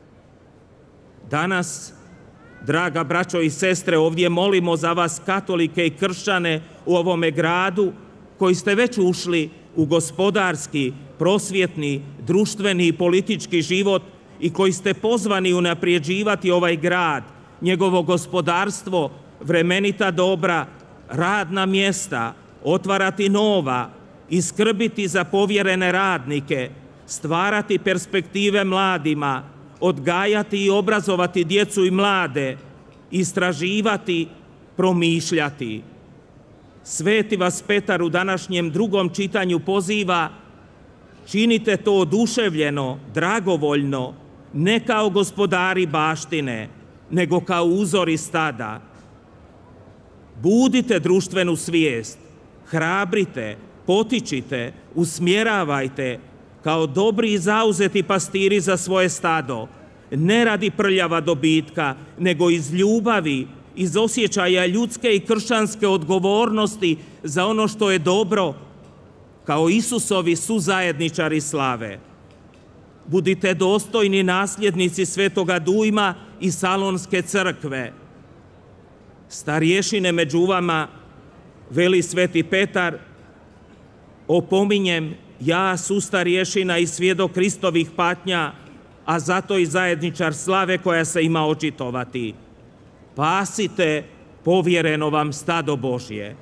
Speaker 4: Danas, draga braćo i sestre, ovdje molimo za vas katolike i kršćane u ovome gradu koji ste već ušli u gospodarski, prosvjetni, društveni i politički život i koji ste pozvani unaprijeđivati ovaj grad, njegovo gospodarstvo, vremenita dobra, radna mjesta, otvarati nova i skrbiti za povjerene radnike, stvarati perspektive mladima, odgajati i obrazovati djecu i mlade, istraživati, promišljati. Sveti vas Petar u današnjem drugom čitanju poziva: činite to oduševljeno, dragovoljno, ne kao gospodari baštine, nego kao uzori stada. Budite društvenu svijest, hrabrite, potičite, usmjeravajte kao dobri i zauzeti pastiri za svoje stado, ne radi prljava dobitka, nego iz ljubavi, iz osjećaja ljudske i kršćanske odgovornosti za ono što je dobro, kao Isusovi suzajedničari slave. Budite dostojni nasljednici Svetoga Dujma i Salonske crkve. Starješine među vama, veli Sveti Petar, opominjem ja, sustarješina i svjedok Kristovih patnja, a zato i zajedničar slave koja se ima očitovati. Pasite povjereno vam stado Božje.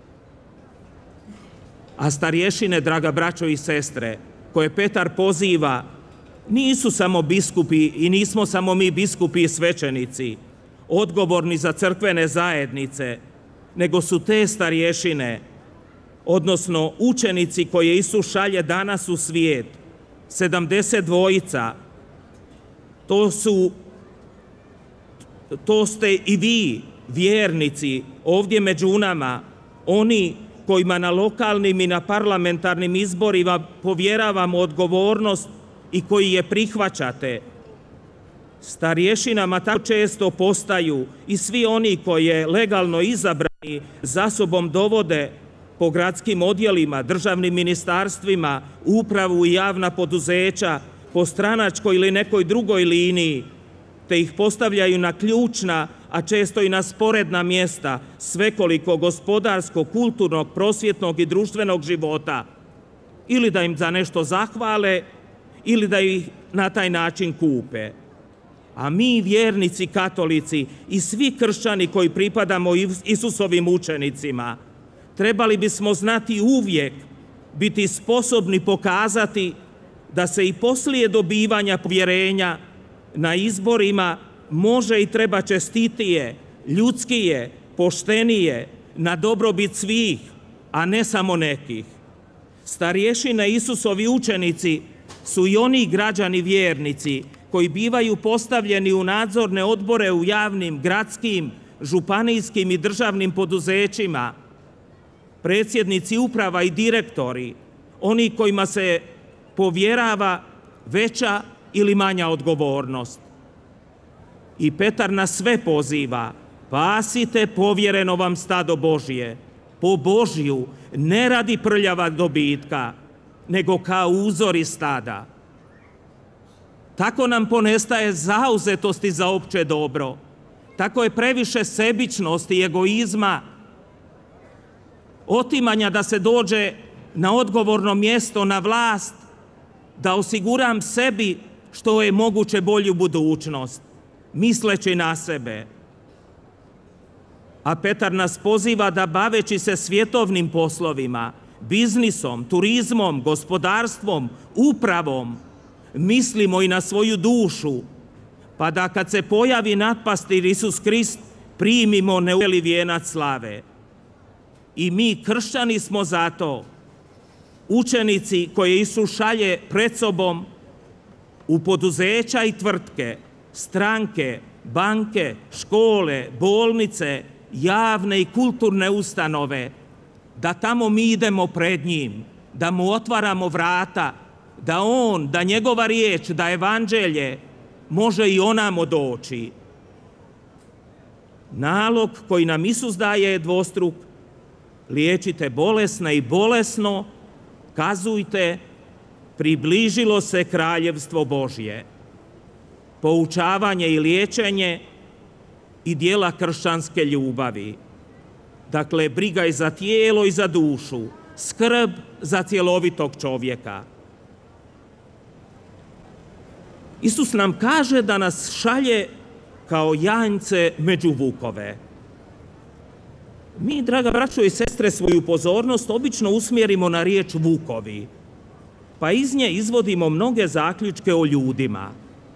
Speaker 4: A starješine, draga braćo i sestre, koje Petar poziva, nisu samo biskupi i nismo samo mi biskupi i svećenici, odgovorni za crkvene zajednice, nego su te starješine, odnosno učenici koje Isus šalje danas u svijet, sedamdeset dvojica, to su, to ste i vi, vjernici, ovdje među nama, oni kojima na lokalnim i na parlamentarnim izborima povjeravamo odgovornost i koji je prihvaćate. Starješinama tako često postaju i svi oni koji je legalno izabrani za sobom dovode po gradskim odjelima, državnim ministarstvima, upravu i javna poduzeća, po stranačkoj ili nekoj drugoj liniji, te ih postavljaju na ključna, a često i na sporedna mjesta svekolikog gospodarskog, kulturnog, prosvjetnog i društvenog života, ili da im za nešto zahvale, ili da ih na taj način kupe. A mi, vjernici, katolici i svi kršćani koji pripadamo Isusovim učenicima, trebali bismo znati uvijek, biti sposobni pokazati da se i poslije dobivanja povjerenja na izborima može i treba čestitije, ljudskije, poštenije, na dobrobit svih, a ne samo nekih. Starješine Isusovi učenici su i oni građani vjernici koji bivaju postavljeni u nadzorne odbore u javnim, gradskim, županijskim i državnim poduzećima, predsjednici uprava i direktori, oni kojima se povjerava veća ili manja odgovornost. I Petar nas sve poziva: pasite povjereno vam stado Božje, po Božju, ne radi prljava dobitka, nego kao uzori stada. Tako nam ponestaje zauzetosti za opće dobro. Tako je previše sebičnosti i egoizma, otimanja da se dođe na odgovorno mjesto, na vlast, da osiguram sebi što je moguće bolju budućnost, misleći na sebe. A Petar nas poziva da, baveći se svjetovnim poslovima, biznisom, turizmom, gospodarstvom, upravom, mislimo i na svoju dušu, pa da kad se pojavi natpastir Isus Krist, primimo neuveli vijenac slave. I mi kršćani smo zato učenici koje Isus šalje pred sobom u poduzeća i tvrtke, stranke, banke, škole, bolnice, javne i kulturne ustanove, da tamo mi idemo pred njim, da mu otvaramo vrata, da on, da njegova riječ, da evanđelje može i onamo doći. Nalog koji nam Isus daje je dvostruk: liječite bolesne i bolesno, kazujte, približilo se kraljevstvo Božje. Poučavanje i liječenje i dijela kršćanske ljubavi. Dakle, briga i za tijelo i za dušu, skrb za cjelovitog čovjeka. Isus nam kaže da nas šalje kao janjce među vukove. Mi, draga braćo i sestre, svoju pozornost obično usmjerimo na riječ vukovi, pa iz nje izvodimo mnoge zaključke o ljudima.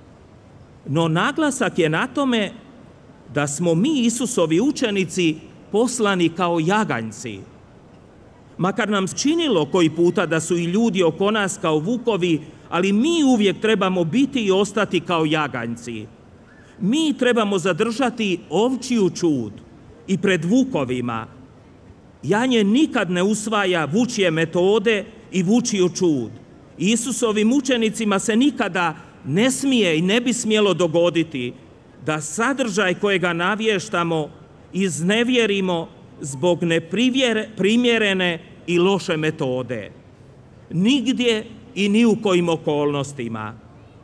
Speaker 4: No naglasak je na tome da smo mi, Isusovi učenici, poslani kao jaganjci. Makar nam činilo koji puta da su i ljudi oko nas kao vukovi, ali mi uvijek trebamo biti i ostati kao jaganjci. Mi trebamo zadržati ovčiju čud i pred vukovima. Janje nikad ne usvaja vučje metode i vučiju čud. Isusovim učenicima se nikada ne smije i ne bi smjelo dogoditi da sadržaj kojega navještamo iznevjerimo zbog neprimjerene i loše metode. Nigdje i ni u kojim okolnostima.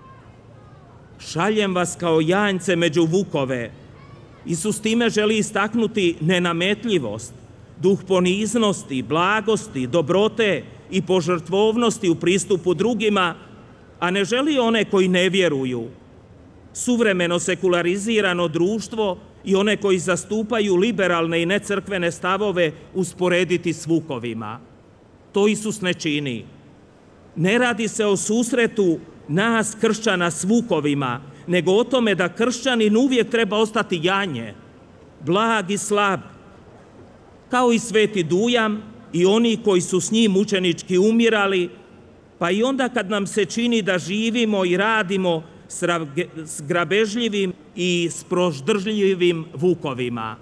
Speaker 4: Šaljem vas kao janjce među vukove. Isus time želi istaknuti nenametljivost, duh poniznosti, blagosti, dobrote i požrtvovnosti u pristupu drugima, a ne želi one koji ne vjeruju. Suvremeno sekularizirano društvo i one koji zastupaju liberalne i necrkvene stavove usporediti s vukovima. To Isus ne čini. Ne radi se o susretu nas kršćana s vukovima, nego o tome da kršćanin uvijek treba ostati janje, blag i slab, kao i sveti Dujam i oni koji su s njim učenički umirali, pa i onda kad nam se čini da živimo i radimo s grabežljivim i s proždržljivim vukovima.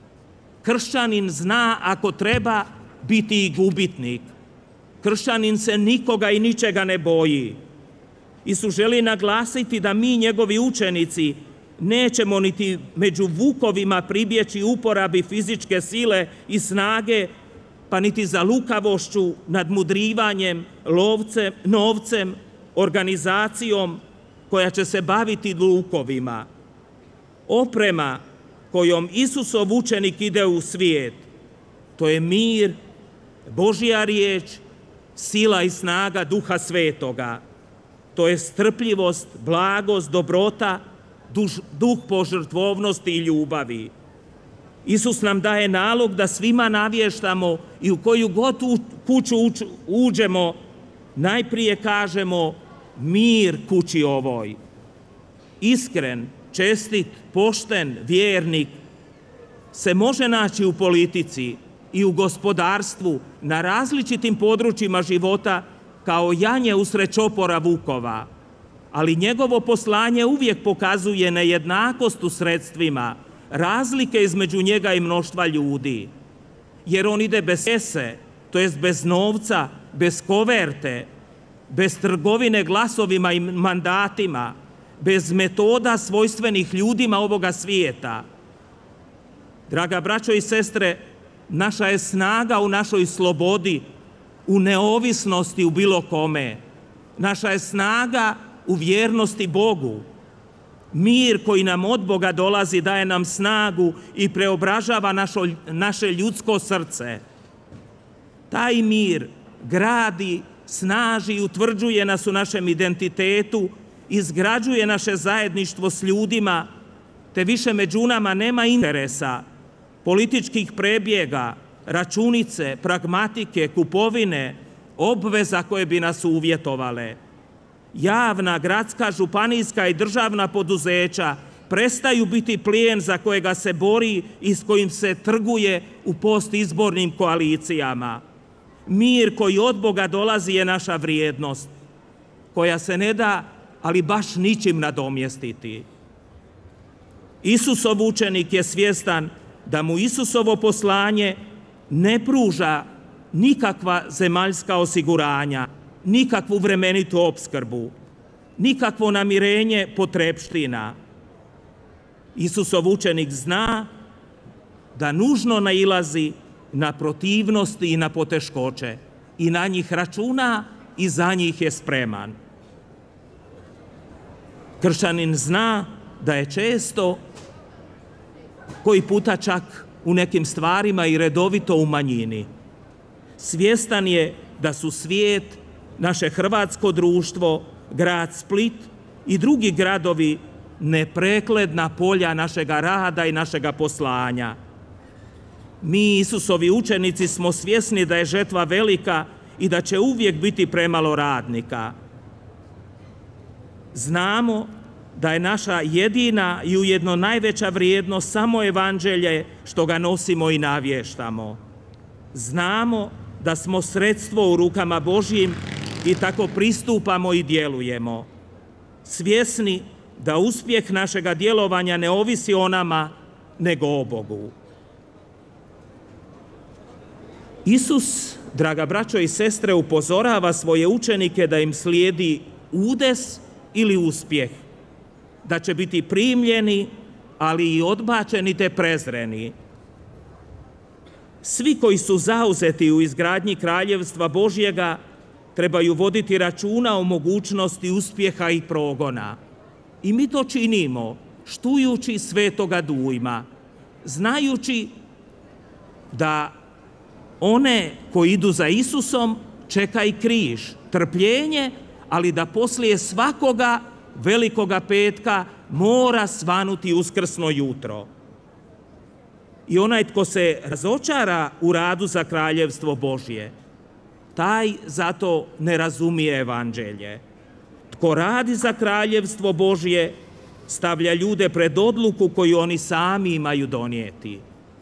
Speaker 4: Kršćanin zna, ako treba, biti i gubitnik. Kršćanin se nikoga i ničega ne boji. Isus želi naglasiti da mi, njegovi učenici, nećemo niti među vukovima pribjeći uporabi fizičke sile i snage, pa niti za lukavošću, nadmudrivanjem, lovcem, novcem, organizacijom koja će se baviti lukovima. Oprema kojom Isusov učenik ide u svijet, to je mir, Božja riječ, sila i snaga Duha Svetoga. To je strpljivost, blagost, dobrota, duš, duh požrtvovnosti i ljubavi. Isus nam daje nalog da svima navještamo i u koju god kuću uđemo, najprije kažemo mir kući ovoj. Iskren, čestit, pošten, vjernik se može naći u politici i u gospodarstvu na različitim područjima života kao janje usred čopora vukova, ali njegovo poslanje uvijek pokazuje nejednakost u sredstvima, razlike između njega i mnoštva ljudi. Jer on ide bez kese, to jest bez novca, bez koverte, bez trgovine glasovima i mandatima, bez metoda svojstvenih ljudima ovoga svijeta. Draga braćo i sestre, naša je snaga u našoj slobodi, u neovisnosti u bilo kome. Naša je snaga u vjernosti Bogu. Mir koji nam od Boga dolazi daje nam snagu i preobražava našo, naše ljudsko srce. Taj mir gradi, snaži i utvrđuje nas u našem identitetu, izgrađuje naše zajedništvo s ljudima, te više među nama nema interesa, političkih prebjega, računice, pragmatike, kupovine, obveza koje bi nas uvjetovale. Javna, gradska, županijska i državna poduzeća prestaju biti plijen za kojega se bori i s kojim se trguje u postizbornim koalicijama. Mir koji od Boga dolazi je naša vrijednost, koja se ne da, ali baš ničim nadomjestiti. Isusov učenik je svjestan da mu Isusovo poslanje ne pruža nikakva zemaljska osiguranja, nikakvu vremenitu opskrbu, nikakvo namirenje potrepština. Isusov učenik zna da nužno nailazi na protivnosti i na poteškoće i na njih računa i za njih je spreman. Kršćanin zna da je često, koji puta čak u nekim stvarima i redovito u manjini. Svjestan je da su svijet, naše hrvatsko društvo, grad Split i drugi gradovi neprekledna polja našega rada i našega poslanja. Mi, Isusovi učenici, smo svjesni da je žetva velika i da će uvijek biti premalo radnika. Znamo da je naša jedina i ujedno najveća vrijednost samo evanđelje što ga nosimo i navještamo. Znamo da smo sredstvo u rukama Božjim i tako pristupamo i djelujemo. Svjesni da uspjeh našega djelovanja ne ovisi o nama, nego o Bogu. Isus, draga braćo i sestre, upozorava svoje učenike da im slijedi udes ili uspjeh, da će biti primljeni, ali i odbačeni te prezreni. Svi koji su zauzeti u izgradnji kraljevstva Božjega trebaju voditi računa o mogućnosti uspjeha i progona. I mi to činimo štujući svetoga dujma, znajući da one koji idu za Isusom čeka i križ, trpljenje, ali da poslije svakoga velikoga petka mora svanuti uskrsno jutro. I onaj tko se razočara u radu za kraljevstvo Božje, taj zato ne razumije evanđelje. Tko radi za kraljevstvo Božje, stavlja ljude pred odluku koju oni sami imaju donijeti.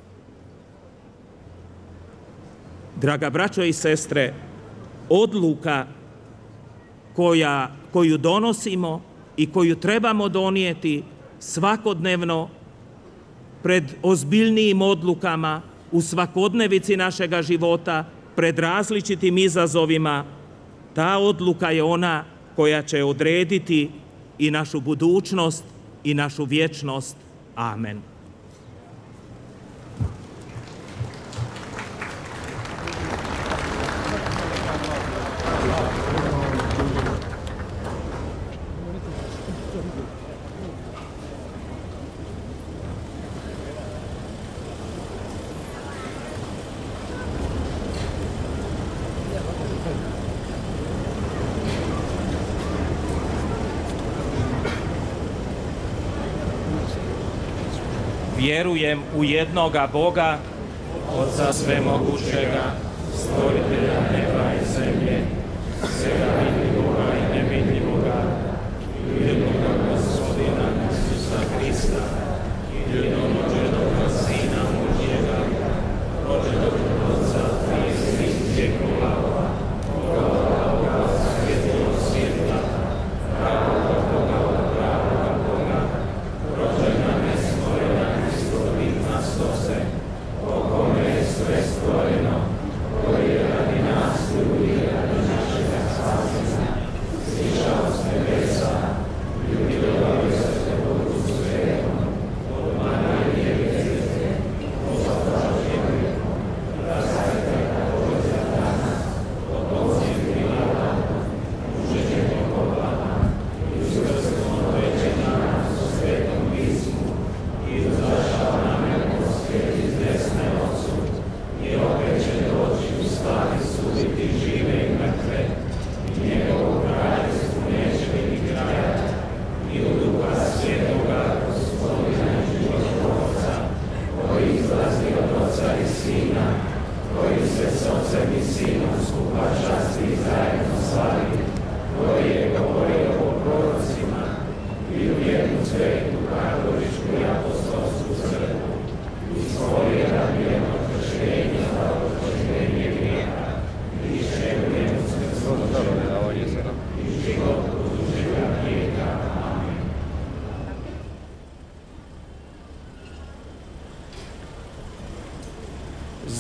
Speaker 4: Draga braćo i sestre, odluka koja, koju donosimo i koju trebamo donijeti svakodnevno pred ozbiljnijim odlukama u svakodnevici našega života, pred različitim izazovima, ta odluka je ona koja će odrediti i našu budućnost i našu vječnost. Amen. Vjerujem u jednoga Boga, Oca svemogućega, stvoritelja neba i zemlje, svega vidljivoga i nevidljivoga, i jednoga Gospodina Isusa Krista, jednorođenoga Sina Božjega, rođenog od Otca prije svih vjekova, Boga od Boga, svjetlo svjetla, pravoga Boga od pravoga Boga, rođena nestvorena, istoditna stose, po kome je sve stvoreno, koji je radi nas ljudi, radi našega spasenja, sišao s nebesa, ljubio se Bogu svetom, od Marije Djevice, pozapražnjeni, razajte također danas, od Božjeg Pilata, muženje pokopana, i uskrsnuo trećeg dana u Svetom pismu, i izašao na nebeske iz desne Otcu, i opet će doći u stvari suditi žive i mrtve, i njegovu kraljevstvu neće biti kraja, i u Duha Svetoga, Gospodina i životvorca, koji izlazi od Oca i Sina, koji se s Ocem i Sinom skupa časti i zajedno slavi, koji je govorio o prorocima, i u jednu svetu katoličku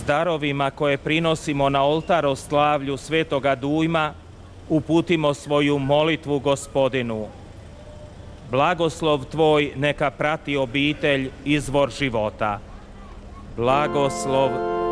Speaker 4: darovima koje prinosimo na oltaroslavlju Svetoga Dujma uputimo svoju molitvu Gospodinu. Blagoslov Tvoj neka prati obitelj, izvor života. Blagoslov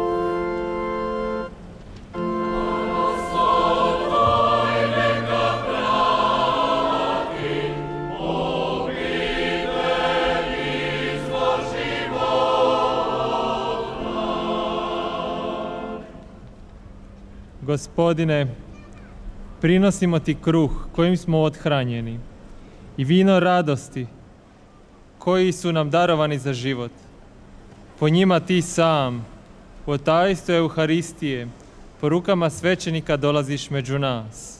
Speaker 6: Gospodine, prinosimo Ti kruh kojim smo othranjeni i vino radosti koji su nam darovani za život. Po njima Ti sam, po tajstvu Euharistije, po rukama svećenika dolaziš među nas.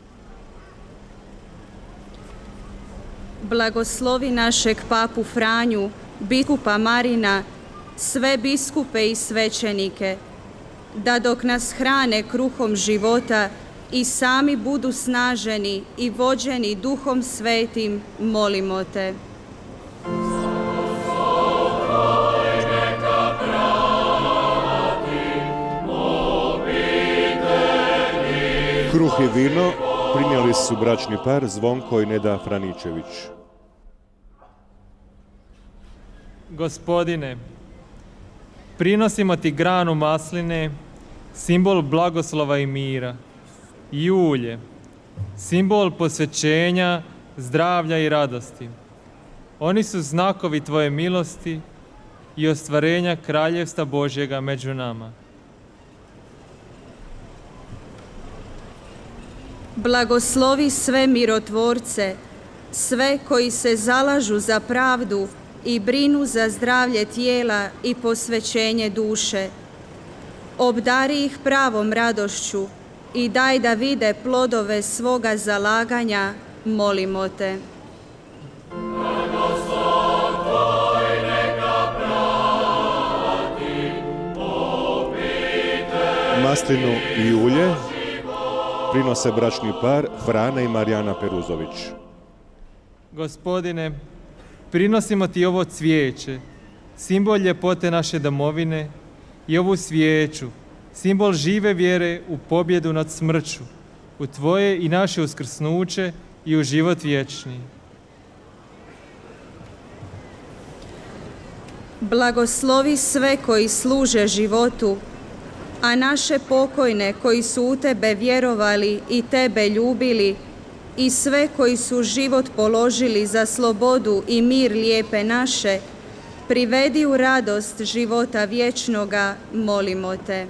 Speaker 8: Blagoslovi našeg papu Franju, biskupa Marina, sve biskupe i svećenike, da dok nas hrane kruhom života i sami budu snaženi i vođeni Duhom Svetim, molimo Te.
Speaker 2: Kruh i vino prinijeli su bračni par Zvonko i Neda Franičević.
Speaker 6: Gospodine, prinosimo Ti granu masline, simbol blagoslova i mira, i ulje, simbol posvećenja, zdravlja i radosti. Oni su znakovi Tvoje milosti i ostvarenja Kraljevstva Božjega među nama.
Speaker 8: Blagoslovi sve mirotvorce, sve koji se zalažu za pravdu i brinu za zdravlje tijela i posvećenje duše. Obdari ih pravom radošću i daj da vide plodove svoga zalaganja, molimo Te.
Speaker 9: Blagoslov Tvoj neka prati obitelj.
Speaker 2: Maslinu i ulje prinose bračni par Frana i Marijana Peruzović.
Speaker 6: Gospodine, prinosimo Ti ovo cvijeće, simbol ljepote naše domovine, i ovu svijeću, simbol žive vjere u pobjedu nad smrću, u Tvoje i naše uskrsnuće i u život vječni.
Speaker 8: Blagoslovi sve koji služe životu, a naše pokojne koji su u Tebe vjerovali i Tebe ljubili, i sve koji su život položili za slobodu i mir lijepe naše, privedi u radost života vječnoga, molimo Te.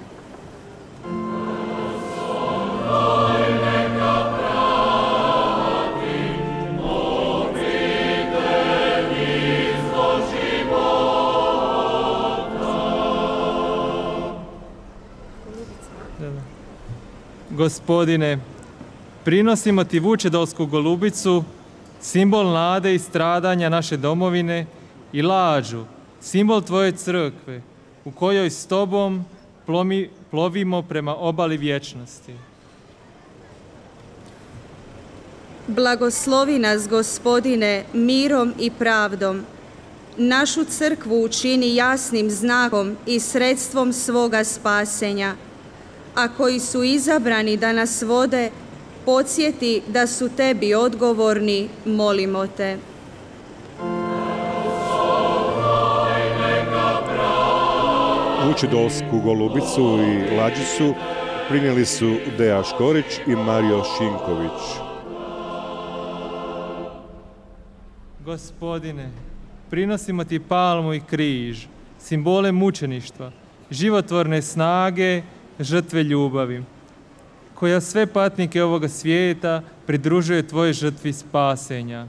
Speaker 6: Gospodine, prinosimo Ti vučedolsku golubicu, simbol nade i stradanja naše domovine, i lađu, simbol Tvoje crkve, u kojoj s Tobom plomi, plovimo prema obali vječnosti.
Speaker 8: Blagoslovi nas, Gospodine, mirom i pravdom. Našu crkvu učini jasnim znakom i sredstvom svoga spasenja, a koji su izabrani da nas vode, podsjeti da su Tebi odgovorni, molimo Te.
Speaker 2: Vučedolsku golubicu i lađicu prinijeli su Deja Škorić i Mario Šinković.
Speaker 6: Gospodine, prinosimo Ti palmu i križ, simbole mučeništva, životvorne snage, žrtve ljubavi, koja sve patnike ovoga svijeta pridružuje Tvojoj žrtvi spasenja.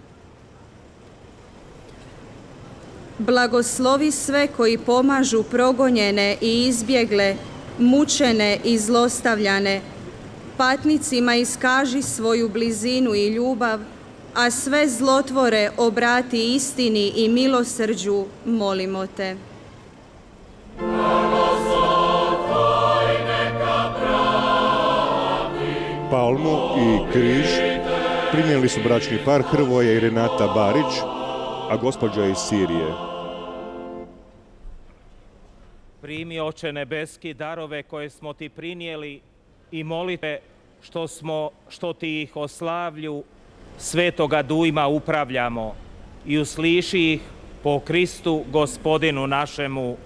Speaker 8: Blagoslovi sve koji pomažu progonjene i izbjegle, mučene i zlostavljane. Patnicima iskaži svoju blizinu i ljubav, a sve zlotvore obrati istini i milosrđu, molimo Te.
Speaker 2: Palmu i križ prinijeli su bračni par Hrvoje i Renata Barić, a gospođa iz Sirije.
Speaker 4: Primi, Oče nebeski, darove koje smo ti prinijeli i molite što, smo, što ti ih o slavlju Svetoga Dujma upravljamo i usliši ih po Kristu Gospodinu našemu.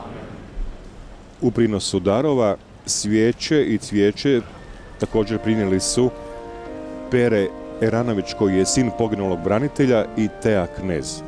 Speaker 2: U prinosu darova svijeće i cvijeće također prinijeli su Pere Eranović, koji je sin poginulog branitelja, i Tea Knez.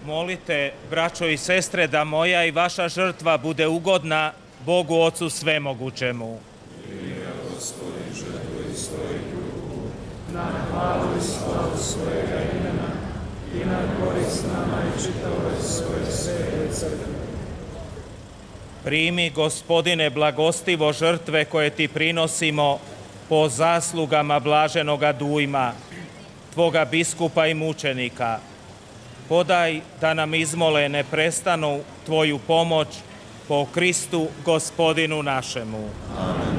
Speaker 4: Molite, braćo i sestre, da moja i vaša žrtva bude ugodna Bogu Ocu Svemogućemu.
Speaker 9: Primi, Gospodin, žrtvu i svoju ljubu, na hvalu i slavu svojega imena i na korist nama i čitavoj svoje svete crkve.
Speaker 4: Primi, Gospodine, blagostivo žrtve koje ti prinosimo po zaslugama blaženoga Dujma, tvoga biskupa i mučenika. Podaj da nam izmole neprestanu tvoju pomoć po Kristu Gospodinu našemu.
Speaker 9: Amen.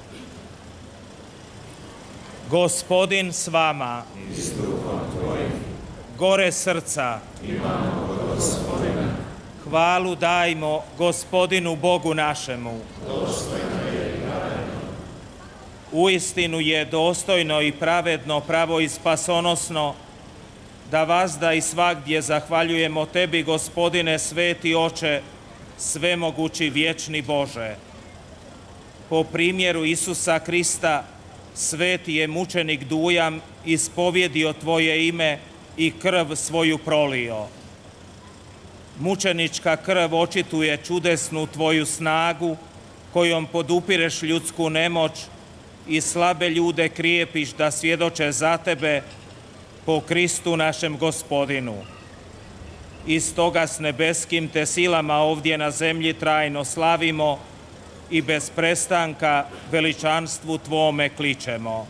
Speaker 4: Gospodin s vama.
Speaker 9: I s duhom tvojim.
Speaker 4: Gore srca.
Speaker 9: Imamo kod Gospodina.
Speaker 4: Hvalu dajmo Gospodinu Bogu našemu.
Speaker 9: Dostojno je i pravedno.
Speaker 4: Uistinu je dostojno i pravedno, pravo i spasonosno da vazda i svagdje zahvaljujemo tebi, Gospodine, sveti Oče, svemogući vječni Bože. Po primjeru Isusa Krista, sveti je mučenik Dujam ispovjedio tvoje ime i krv svoju prolio. Mučenička krv očituje čudesnu tvoju snagu, kojom podupireš ljudsku nemoć i slabe ljude krijepiš da svjedoče za tebe po Kristu našem Gospodinu. I stoga s nebeskim te silama ovdje na zemlji trajno slavimo i bez prestanka veličanstvu tvome kličemo.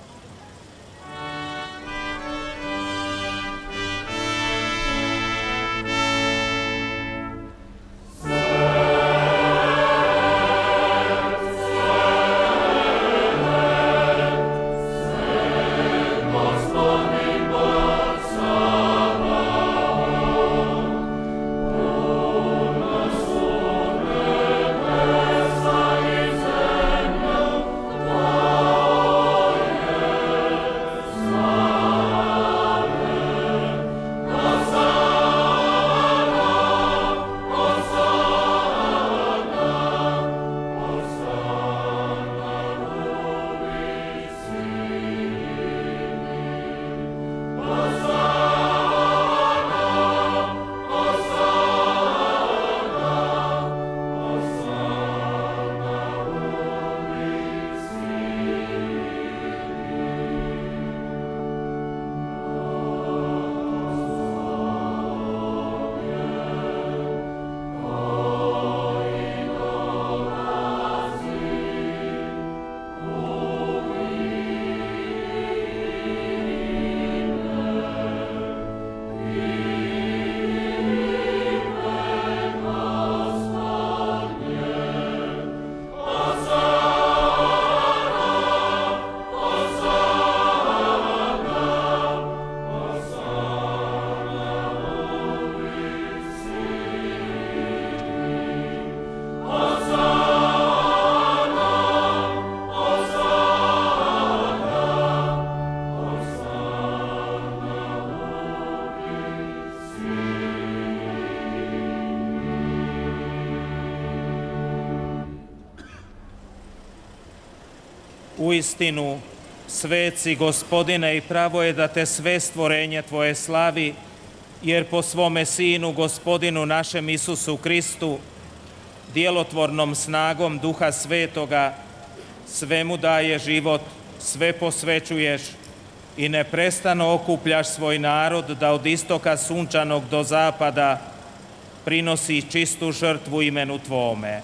Speaker 4: Uistinu, sveci, Gospodine, i pravo je da te sve stvorenje tvoje slavi, jer po svome Sinu, Gospodinu našem Isusu Kristu, djelotvornom snagom Duha Svetoga, svemu daje život, sve posvećuješ i neprestano okupljaš svoj narod da od istoka sunčanog do zapada prinosi čistu žrtvu imenu tvome.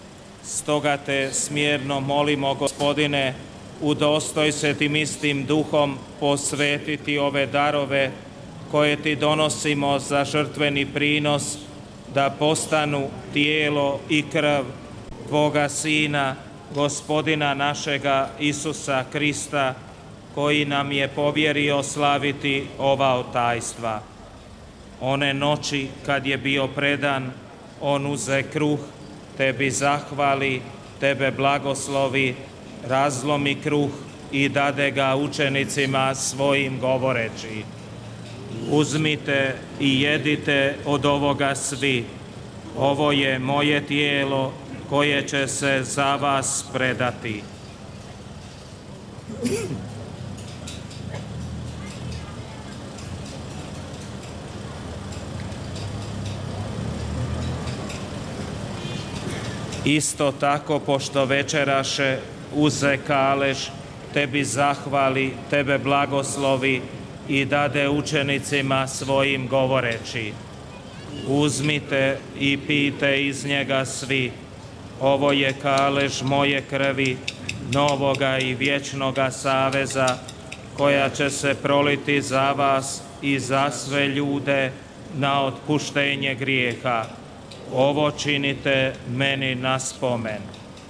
Speaker 4: Stoga te smjerno molimo, Gospodine, udostoj se tim istim duhom posvetiti ove darove koje ti donosimo za žrtveni prinos, da postanu tijelo i krv tvoga Sina, Gospodina našega Isusa Krista, koji nam je povjerio slaviti ova tajstva. One noći kad je bio predan, on uze kruh, tebi zahvali, tebe blagoslovi, razlomi kruh i dade ga učenicima svojim govoreći: uzmite i jedite od ovoga svi, ovo je moje tijelo koje će se za vas predati. Isto tako, pošto večeraše, uze kalež, tebi zahvali, tebe blagoslovi i dade učenicima svojim govoreći: uzmite i pijte iz njega svi, ovo je kalež moje krvi, novoga i vječnoga saveza, koja će se proliti za vas i za sve ljude na otpuštenje grijeha. Ovo činite meni na spomen.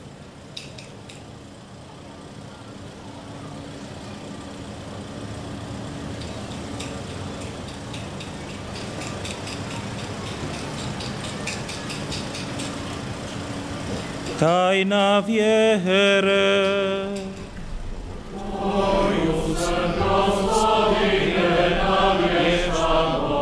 Speaker 4: Tajna vjere.
Speaker 9: Tvoju se, Gospodine, navješamo,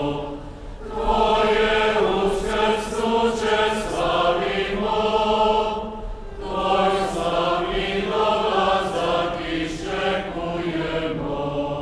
Speaker 9: Tvoje uskrsnuće slavimo, Tvoj slavni dolazak iščekujemo.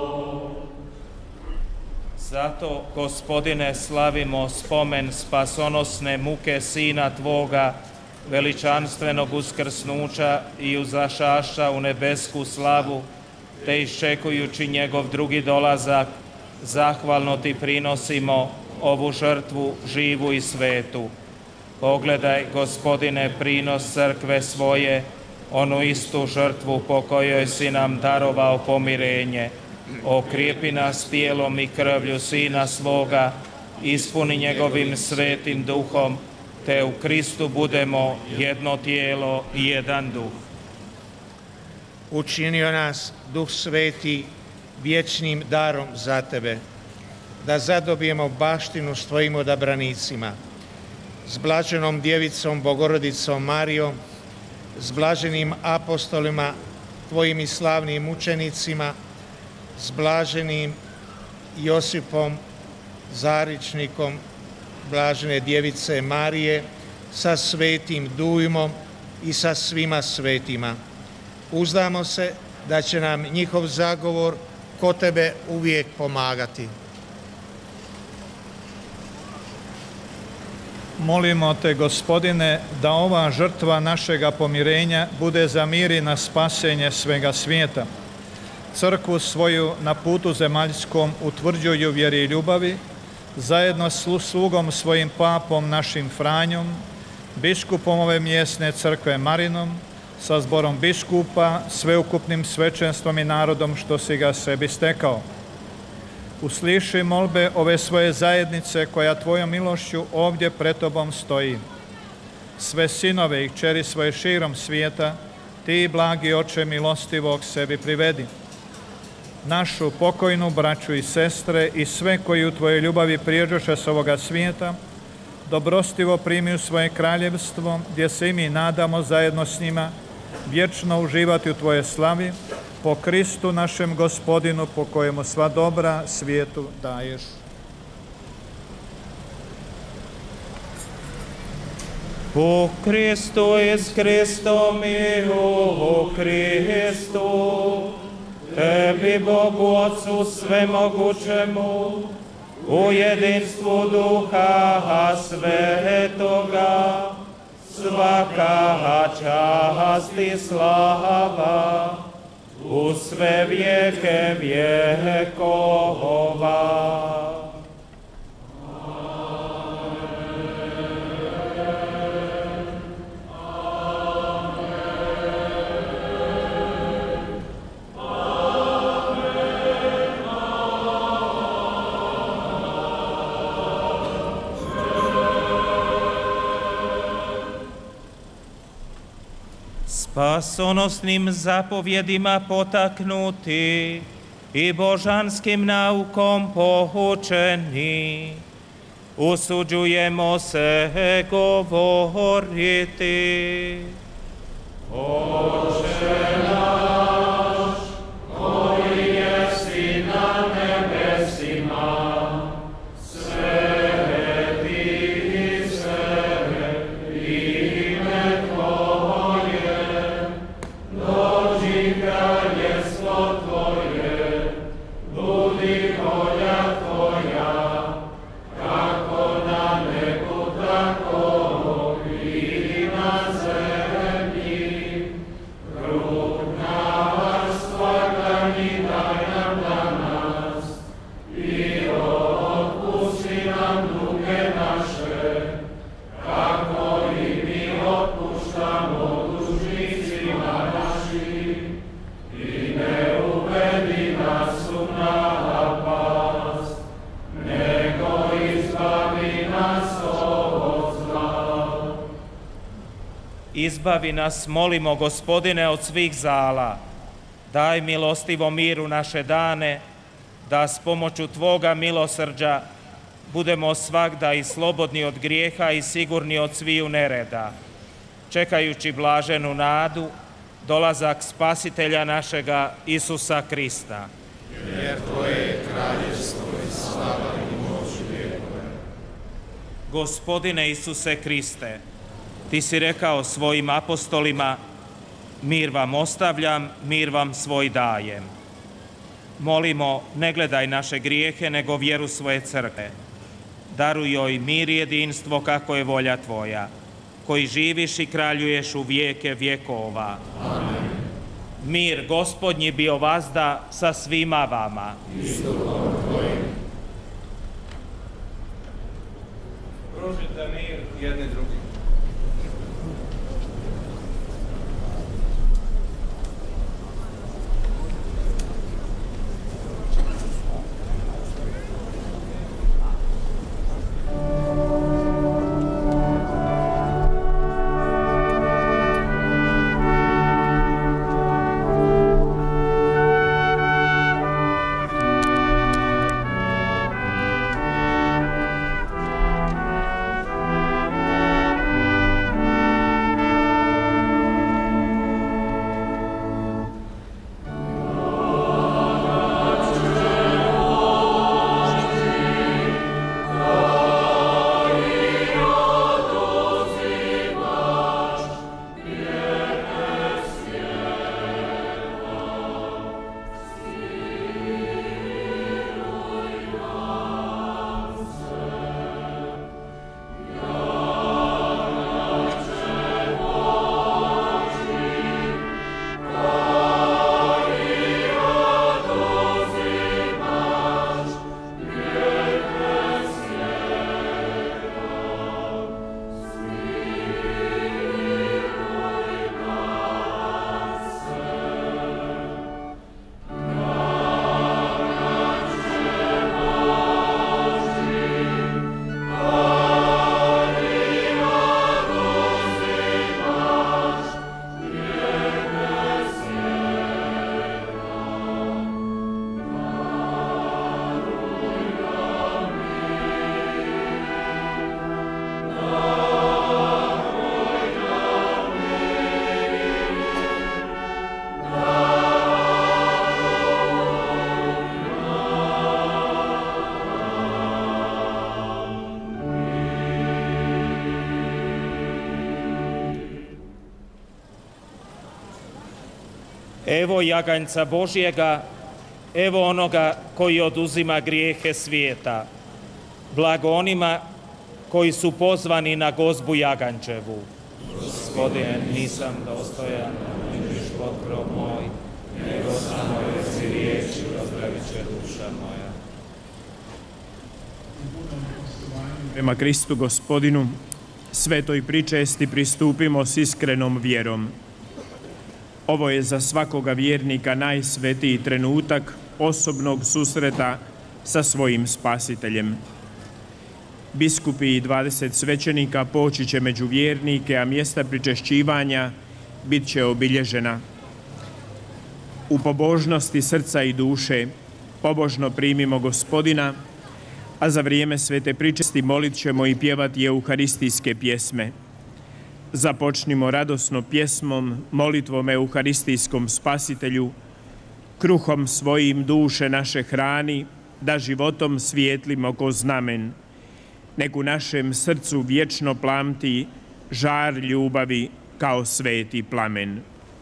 Speaker 4: Zato, Gospodine, slavimo spomen spasonosne muke Sina Tvoga, veličanstvenog uskrsnuća i uzašaša u nebesku slavu, te iščekujući njegov drugi dolazak, zahvalno ti prinosimo ovu žrtvu živu i svetu. Pogledaj, Gospodine, prinos crkve svoje, onu istu žrtvu po kojoj si nam darovao pomirenje. Okrijepi nas tijelom i krvlju Sina svoga, ispuni njegovim svetim duhom, te u Kristu budemo jedno tijelo i jedan duh.
Speaker 3: Učinio nas Duh Sveti vječnim darom za tebe, da zadobijemo baštinu s tvojim odabranicima, s blaženom djevicom Bogorodicom Marijom, s blaženim apostolima, tvojim i slavnim učenicima, s blaženim Josipom Zaričnikom, blažene djevice Marije, sa svetim Dujmom i sa svima svetima. Uzdamo se da će nam njihov zagovor kod tebe uvijek pomagati.
Speaker 10: Molimo te, Gospodine, da ova žrtva našega pomirenja bude za mir i na spasenje svega svijeta. Crkvu svoju na putu zemaljskom utvrđuju vjeri i ljubavi, zajedno s slugom svojim papom našim Franjom, biskupom ove mjesne crkve Marinom, sa zborom biskupa, sveukupnim svećenstvom i narodom što si ga sebi stekao. Usliši molbe ove svoje zajednice koja tvojom milošću ovdje pred tobom stoji. Sve sinove i kćeri svoje širom svijeta, ti, blagi Oče milostivog, sebi privedi. Našu pokojnu braću i sestre i sve koji u tvojoj ljubavi prijeđoše s ovoga svijeta, dobrostivo primi u svoje kraljevstvo, gdje se i mi nadamo zajedno s njima vječno uživati u tvoje slavi, po Kristu našem Gospodinu, po kojemu sva dobra svijetu daješ.
Speaker 4: U Kristu i s Kristom i u Kristu, tebi, Bogu Otcu svemogućemu, u jedinstvu Duha Svetoga, svaka čast i slava, u sve vijeke vjekova. Spasonosnim zapovjedima potaknuti i božanskim naukom poučeni, usuđujemo se govoriti. Oče naš, koji jesi na nebesima, sveti se ime Tvoje, dođi kraljevstvo Tvoje, budi volja Tvoja, kako na nebu, tako i na Izbavi nas, molimo, Gospodine, od svih zala. Daj milostivo miru naše dane, da s pomoću Tvoga milosrđa budemo svagda i slobodni od grijeha i sigurni od sviju nereda, čekajući blaženu nadu, dolazak Spasitelja našega Isusa Krista.
Speaker 9: Jer Tvoje je kraljevstvo i slava i moć vjekova.
Speaker 4: Gospodine Isuse Kriste, Ti si rekao svojim apostolima, mir vam ostavljam, mir vam svoj dajem. Molimo, ne gledaj naše grijehe, nego vjeru svoje crkve. Daruj joj mir i jedinstvo kako je volja Tvoja, koji živiš i kraljuješ u vijeke vjekova.
Speaker 9: Amen.
Speaker 4: Mir Gospodnji bio vazda sa svima vama.
Speaker 9: I s duhom Tvojim.
Speaker 4: Pružite mir jedni drugi. Evo jaganjca Božjega, evo onoga koji oduzima grijehe svijeta. Blago onima koji su pozvani na gozbu jagančevu. Gospodine, nisam dostojan, uđiš pod grob moj, nego samo reci riječi, ozdravit će duša moja.
Speaker 1: Prema Kristu Gospodinu, svetoj pričesti pristupimo s iskrenom vjerom. Ovo je za svakoga vjernika najsvetiji trenutak osobnog susreta sa svojim Spasiteljem. Biskupi i dvadeset svećenika poći će među vjernike, a mjesta pričešćivanja bit će obilježena. U pobožnosti srca i duše pobožno primimo Gospodina, a za vrijeme svete pričesti molit ćemo i pjevati euharistijske pjesme. Započnimo radosno pjesmom, molitvom euharistijskom Spasitelju, kruhom svojim duše naše hrani, da životom svijetlimo ko znamen. Nek u našem srcu vječno plamti žar ljubavi kao sveti plamen.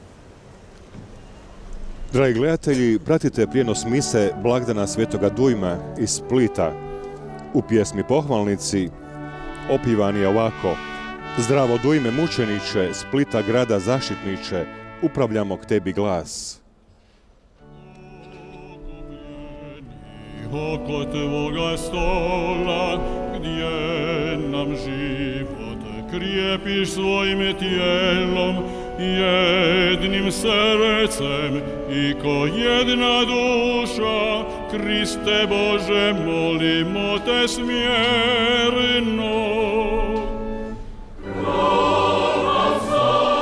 Speaker 2: Dragi gledatelji, pratite prijenos mise blagdana Svetoga Dujma iz Splita. U pjesmi Pohvalnici opivan je ovako: Zdravo Dujme mučeniče, Splita grada zaštitniče, upravljamo k tebi glas.
Speaker 11: Oko tvoga stola, gdje nam život krijepiš svojim tijelom, jednim srcem i ko jedna duša, Kriste Bože, molimo te smjerno. Krova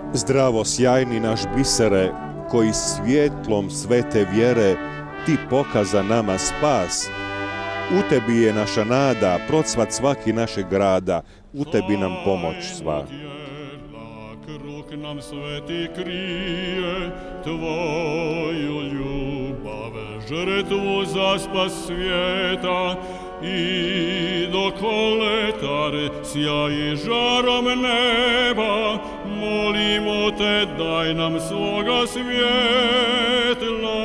Speaker 2: Zdravo sjajni naš bisere, koji svjetlom svete vjere ti pokaza nama spas. U tebi je naša nada, procvat svaki našeg grada, u tebi nam pomoć sva.
Speaker 11: Krug nam sveti krije, tvoju ljubav, žrtvu za spas svijeta, i dok koletar sjaji žarom neba, molimo te, daj nam svoga svjetla.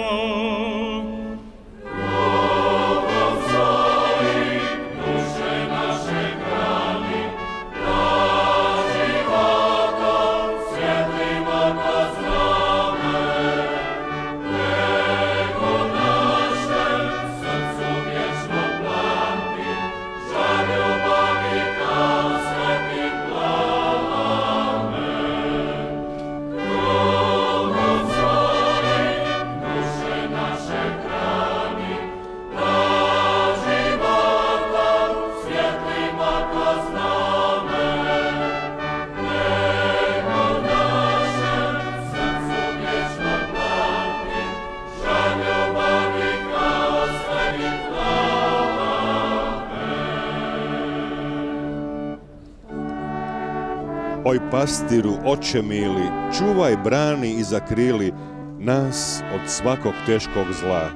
Speaker 2: Oj pastiru, oče mili, čuvaj, brani i zakrili nas od svakog teškog zla.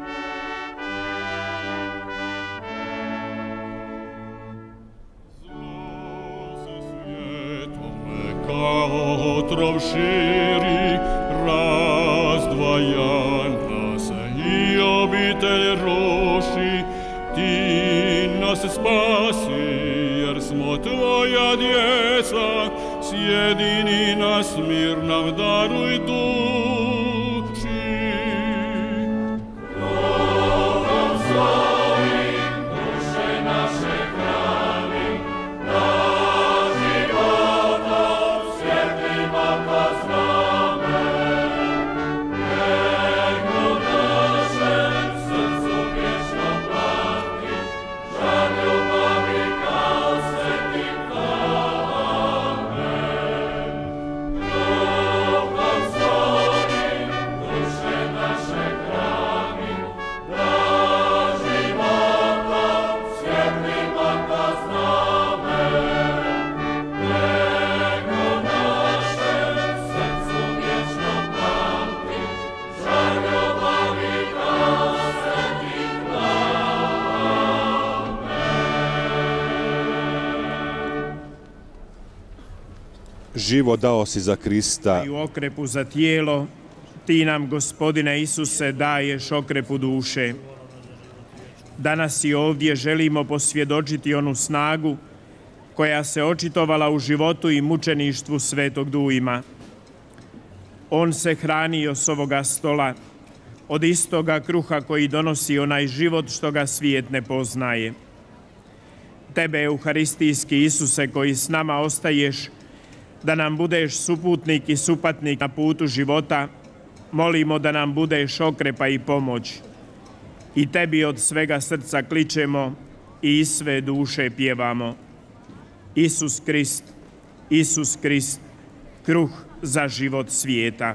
Speaker 11: Kao otrov širi, razdvaja nas i obitelj ruši, ti nas spasi jer smo tvoja djeca, sjedini nas, mir nam daruj duši. Krugom svojim duše naše hrani, da životom svjetlima kazname. Nek u našem srcu vječno plati, žar ljubavi kao sveti
Speaker 2: Živo dao si za Krista.
Speaker 1: I u okrepu za tijelo, ti nam, Gospodine Isuse, daješ okrepu duše. Danas i ovdje želimo posvjedočiti onu snagu koja se očitovala u životu i mučeništvu svetog Dujma. On se hranio s ovoga stola, od istoga kruha koji donosi onaj život što ga svijet ne poznaje. Tebe, Euharistijski Isuse, koji s nama ostaješ, da nam budeš suputnik i supatnik na putu života, molimo da nam budeš okrepa i pomoć. I tebi od svega srca kličemo i iz sve duše pjevamo. Isus Krist, Isus Krist, kruh za život svijeta.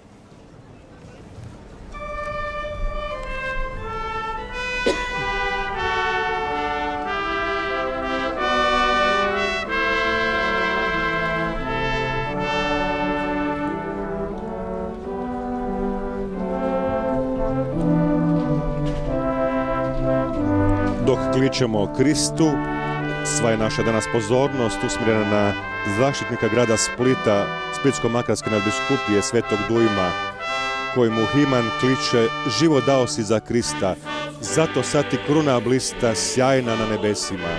Speaker 2: Dok kličemo Kristu, sva je naša danas pozornost usmjerena na zaštitnika grada Splita, Splitsko-makarske nadbiskupije svetog Dujma, kojemu Himan kliče: živo dao si za Krista, zato sad ti kruna blista sjajna na nebesima.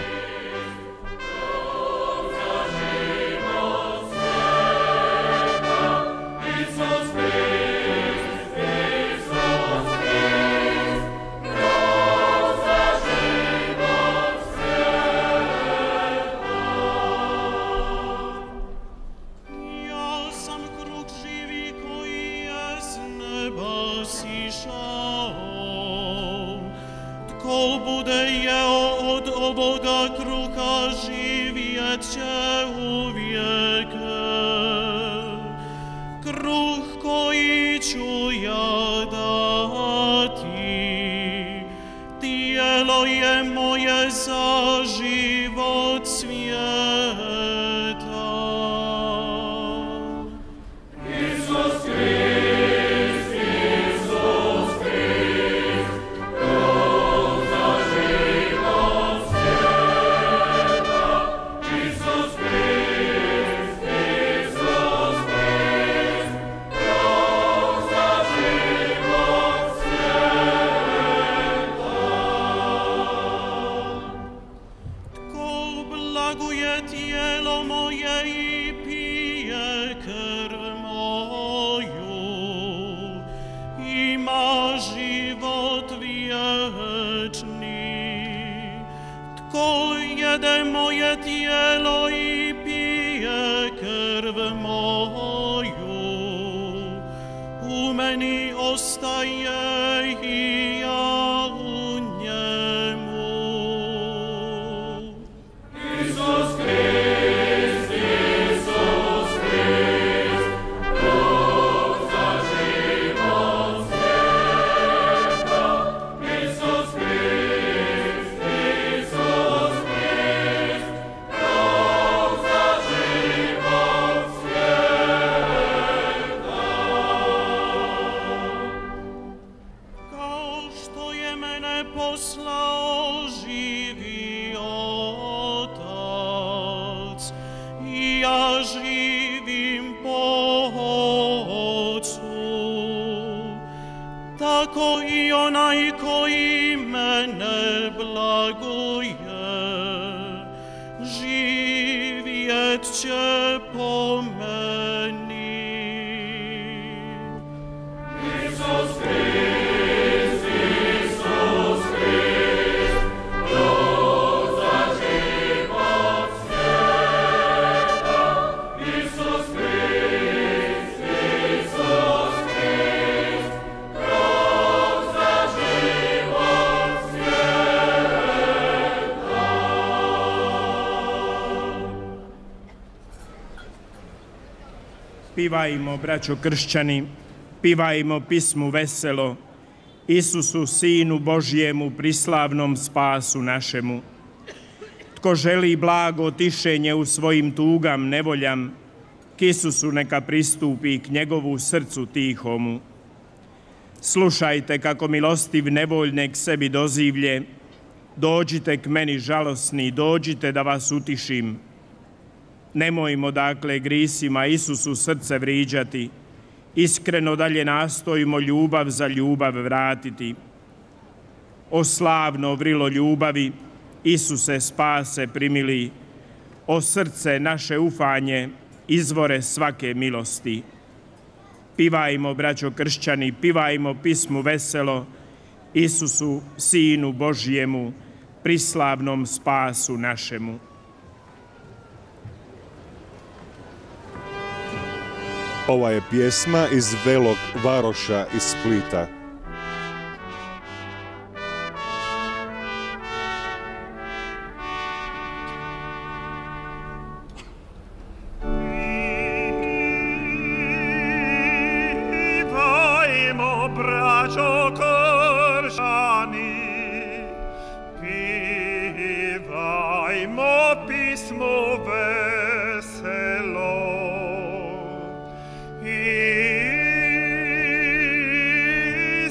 Speaker 12: Kol bude jeo od ovoga kruha, živjet će u vijeke. ću ja dati, tijelo je moje za život svijeta.
Speaker 11: Isus Krist, Isus Krist, kruh za život svijeta. Isus Krist, Isus Krist, kruh za život svijeta.
Speaker 12: Tko blaguje tijelo moje i pije krv moju, ima život vječni. Tko jede moje tijelo i pije krv moju, u meni ostaje i ja u njemu.
Speaker 11: Isus Krist, Isus Krist, kruh za život svijeta. Isus Krist, Isus Krist, kruh za život svijeta.
Speaker 12: Kao što je mene poslao živi Otac, i ja živim po Otcu, tako i onaj koji mene blaguje, živjet će po meni.
Speaker 11: Isus Krist, Isus Krist, kruh za život svijeta. Isus Krist, Isus Krist, kruh za život svijeta.
Speaker 1: Pivajmo, braćo kršćani, pivajmo pismu veselo, Isusu, Sinu Božjemu, prislavnom spasu našemu. Tko želi blago tišenje u svojim tugam, nevoljam, k Isusu neka pristupi k njegovu srcu tihomu. Slušajte kako milostiv nevoljne k sebi dozivlje, dođite k meni žalosni, dođite da vas utišim. Nemojmo dakle grisima Isusu srce vriđati, iskreno dalje nastojimo ljubav za ljubav vratiti. O slavno vrilo ljubavi, Isuse spase primili, o srce naše ufanje, izvore svake milosti. Pivajmo, braćo kršćani, pivajmo pismu veselo, Isusu, Sinu Božjemu, prislavnom spasu našemu.
Speaker 2: Ova je pjesma iz Velog Varoša iz Splita.
Speaker 13: Pivajmo, braćo kršćani, pivajmo pismo veselo.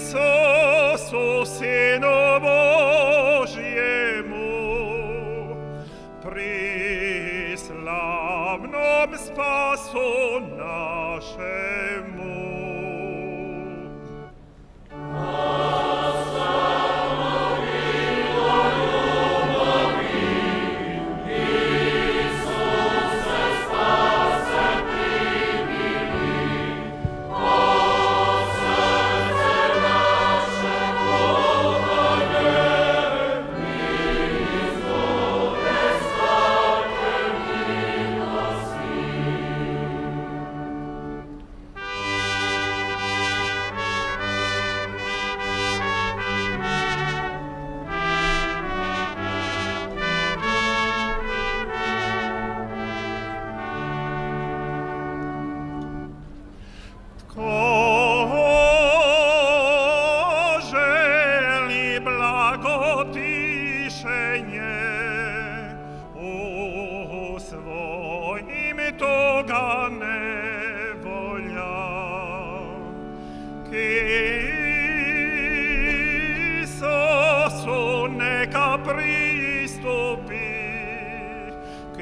Speaker 13: Isusu neka pristupi k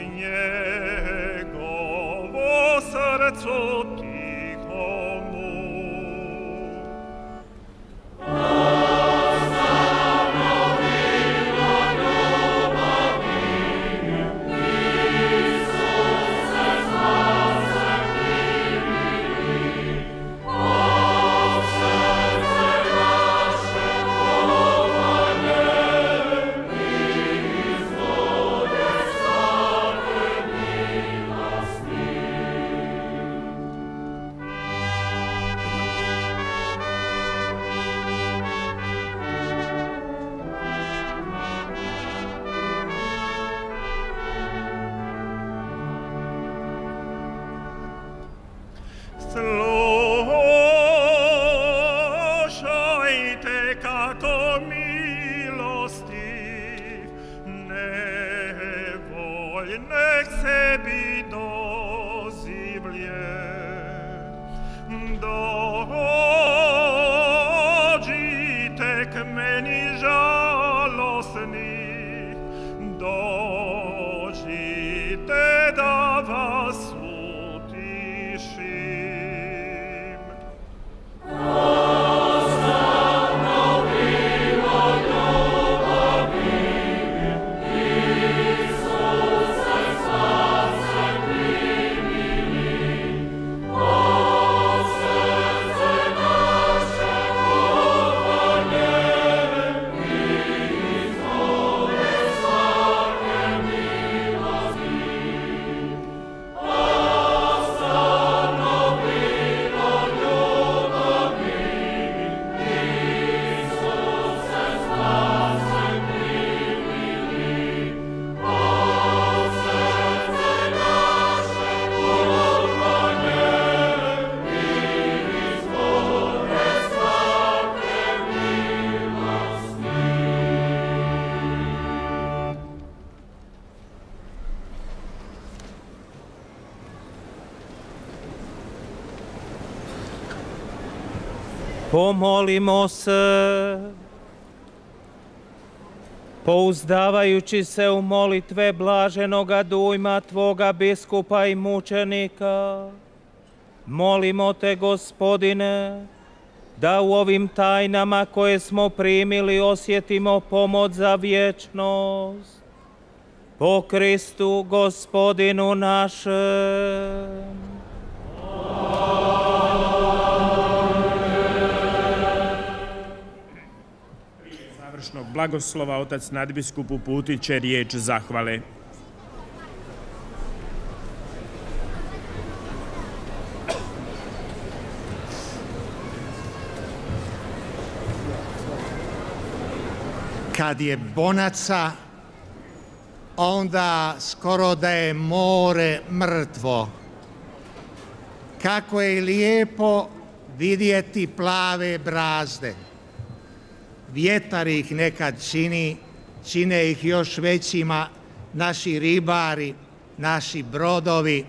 Speaker 13: njegovo srcu tihomu. Slušajte kako milostiv, nevoljnek sebi dozivlje. Dođite k meni žalosni, dođite da vas utišim.
Speaker 4: Pomolimo se, pouzdavajući se u molitve blaženoga dujma Tvoga biskupa i mučenika. Molimo Te, Gospodine, da u ovim tajnama koje smo primili osjetimo pomoć za vječnost. Po Kristu Gospodinu našem.
Speaker 1: Blagoslova otac nadbiskup uputit će riječ zahvale.
Speaker 3: Kad je bonaca, onda skoro da je more mrtvo. Kako je lijepo vidjeti plave brazde. Vjetar ih nekad čini, čine ih još većima naši ribari, naši brodovi,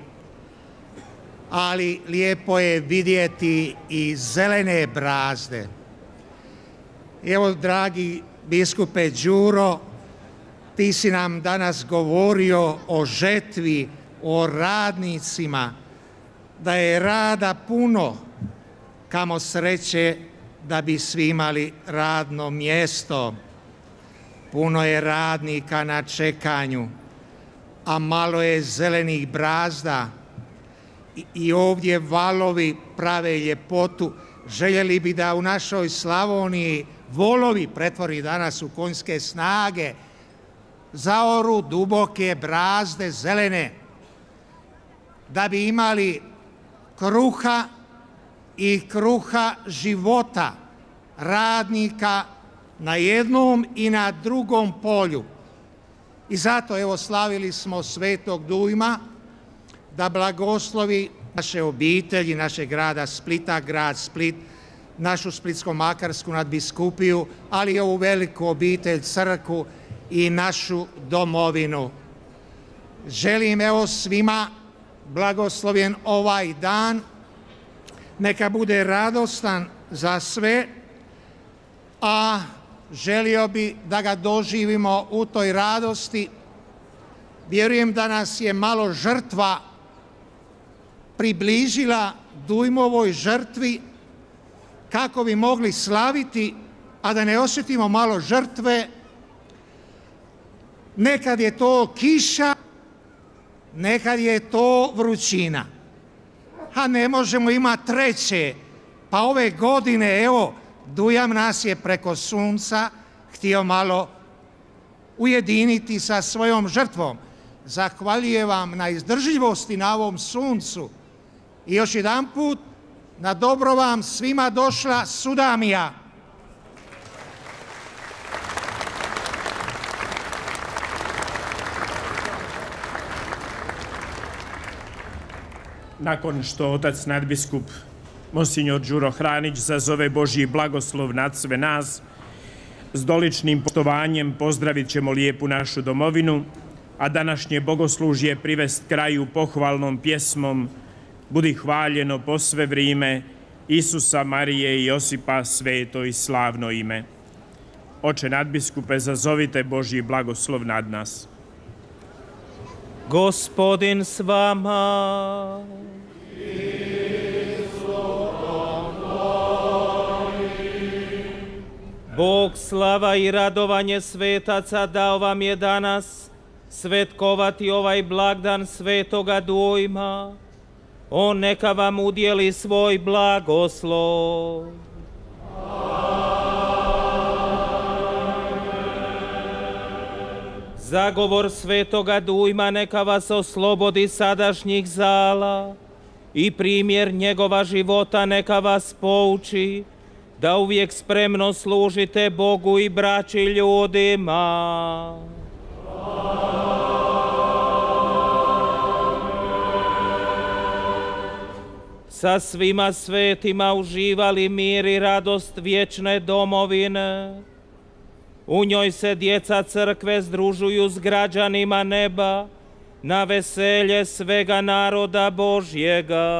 Speaker 3: ali lijepo je vidjeti i zelene brazde. Evo, dragi biskupe Đuro, ti si nam danas govorio o žetvi, o radnicima, da je rada puno, kamo sreće da bi svi imali radno mjesto. Puno je radnika na čekanju, a malo je zelenih brazda. I, i ovdje valovi prave ljepotu. Željeli bi da u našoj Slavoniji volovi pretvori danas u konjske snage, zaoru duboke brazde zelene, da bi imali kruha i kruha života, radnika na jednom i na drugom polju. I zato evo slavili smo Svetog Dujma da blagoslovi naše obitelji, našeg grada Splita, grad Split, našu Splitsko-makarsku nadbiskupiju, ali i ovu veliku obitelj, crkvu i našu domovinu. Želim evo svima blagoslovljen ovaj dan, neka bude radostan za sve, a želio bi da ga doživimo u toj radosti. Vjerujem da nas je malo žrtva približila dujmovoj žrtvi kako bi mogli slaviti, a da ne osjetimo malo žrtve. Nekad je to kiša, nekad je to vrućina, a ne možemo imati treće. Pa ove godine, evo, dujam nas je preko sunca htio malo ujediniti sa svojom žrtvom. Zahvaljujem vam na izdržljivosti na ovom suncu i još jedan put na dobro vam svima došla Sudamija.
Speaker 1: Nakon što otac nadbiskup Monsignor Đuro Hranić zazove Božji blagoslov nad sve nas, s doličnim poštovanjem pozdravit ćemo lijepu našu domovinu, a današnje bogoslužje privest kraju pohvalnom pjesmom Budi hvaljeno po sve vrijeme Isusa, Marije i Josipa, sveto i slavno ime. Oče nadbiskupe, zazovite Božji blagoslov nad nas.
Speaker 4: Gospodin s vama. Bog slava i radovanje svetaca dao vam je danas svetkovati ovaj blagdan svetoga dujma. On neka vam udjeli svoj blagoslov. Zagovor svetoga dujma neka vas oslobodi sadašnjih zala i primjer njegova života neka vas pouči da uvijek spremno služite Bogu i braći ljudima. Sa svima svetima uživali mir i radost vječne domovine. U njoj se djeca crkve združuju s građanima neba na veselje svega naroda Božjega.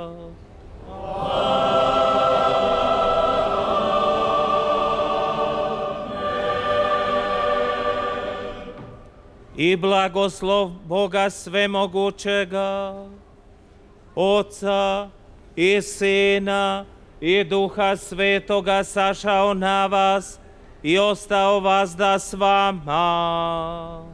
Speaker 4: I blagoslov Boga svemogućega, Oca i Sina i Duha Svetoga sašao na vas i ostao vazda s vama.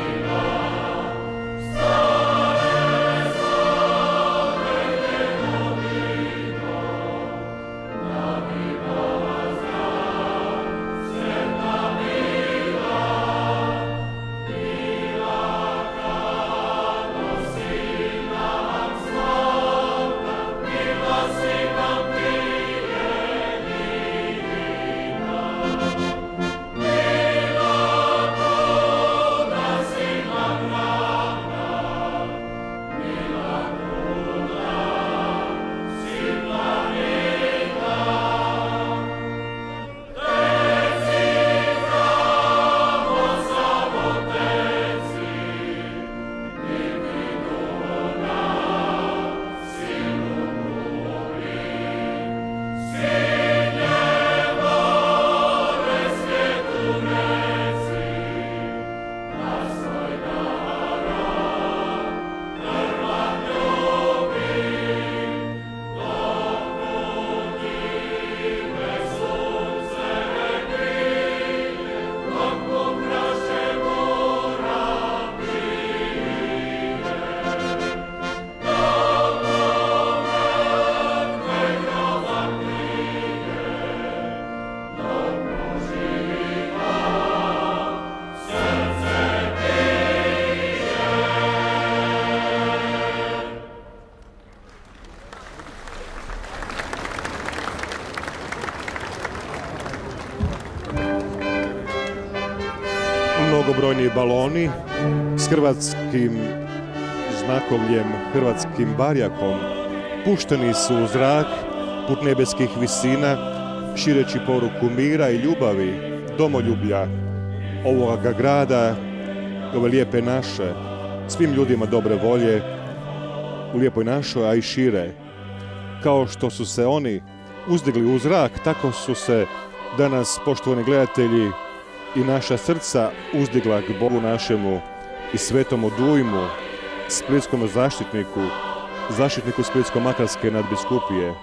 Speaker 11: Stare, stare,
Speaker 2: brojni baloni s hrvatskim znakovljem, hrvatskim barjakom pušteni su u zrak put nebeskih visina, šireći poruku mira i ljubavi, domoljublja ovoga grada, ove lijepe naše, svim ljudima dobre volje u lijepoj našoj, a i šire. Kao što su se oni uzdigli u zrak, tako su se danas, poštovani gledatelji, i naša srca uzdigla k Bogu našemu i svetom odujmu, splitskom zaštitniku, zaštitniku Splitsko-makarske nadbiskupije.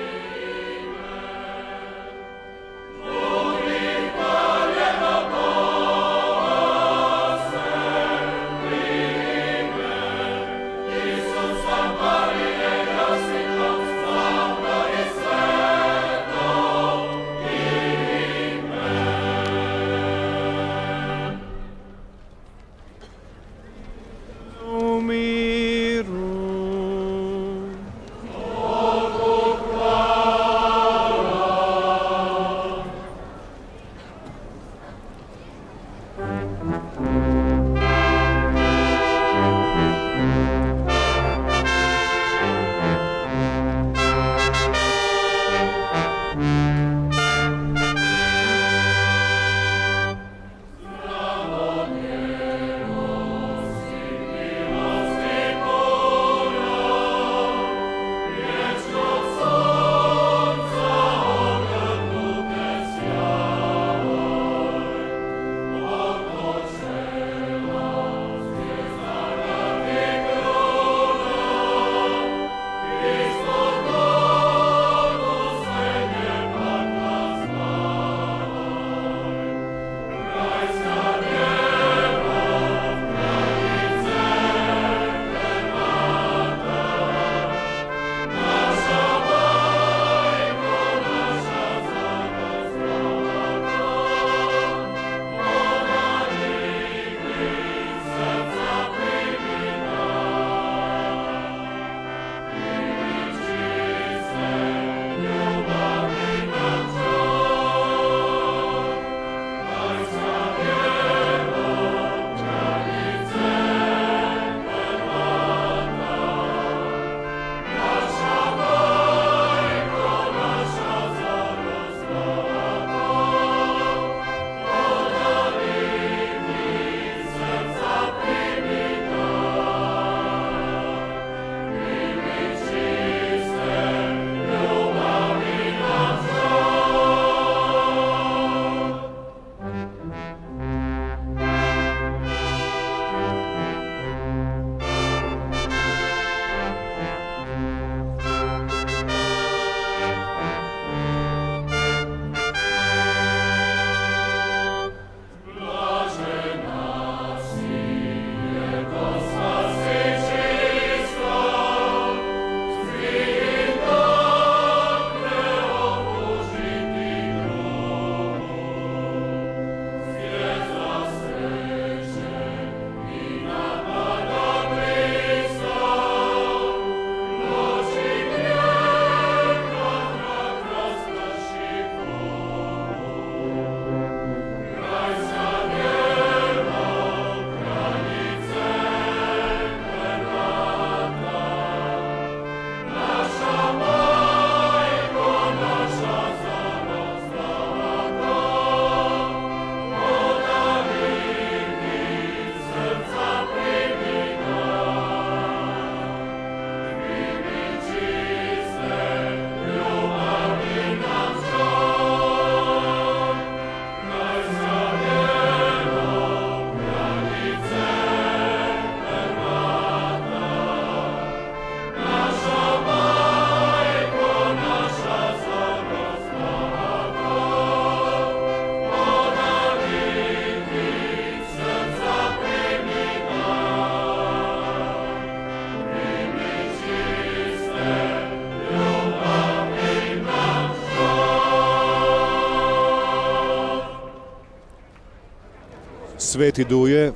Speaker 2: Sveti Duje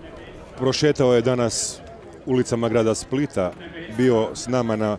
Speaker 2: prošetao je danas ulicama grada Splita, bio s nama na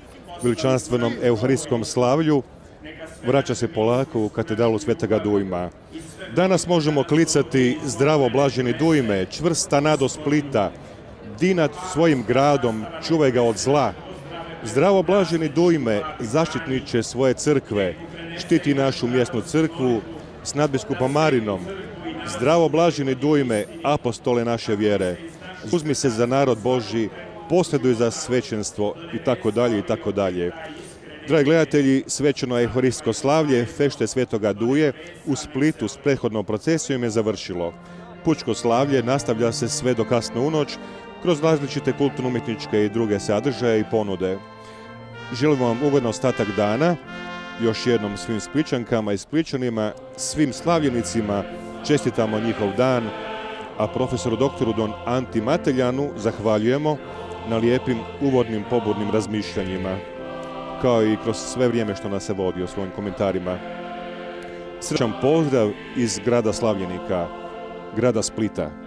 Speaker 2: veličanstvenom euharistijskom slavlju, vraća se polako u katedralu Svetoga Dujma. Danas možemo klicati zdravo blaženi Dujme, čvrsta nado Splita, di nad svojim gradom, čuvaj ga od zla. Zdravo blaženi Dujme, zaštitniče svoje crkve, štiti našu mjesnu crkvu s nadbiskupom Marinom. Zdravo blaženi Dujme, apostole naše vjere, uzmi se za narod Božji, posreduj za svećenstvo i tako dalje i tako dalje. Dragi gledatelji, svečano euharistsko slavlje fešte Svetoga Duje u Splitu s prethodnom procesijom je završilo. Pučko slavlje nastavlja se sve do kasno u noć kroz različite kulturno-umjetničke i druge sadržaje i ponude. Želimo vam ugodan ostatak dana, još jednom svim Spličankama i Spličanima, svim slavljenicima čestitamo njihov dan, a profesoru doktoru don Anti Mateljanu zahvaljujemo na lijepim uvodnim pobudnim razmišljanjima, kao i kroz sve vrijeme što nas je vodio svojim komentarima. Srčan pozdrav iz grada slavljenika, grada Splita.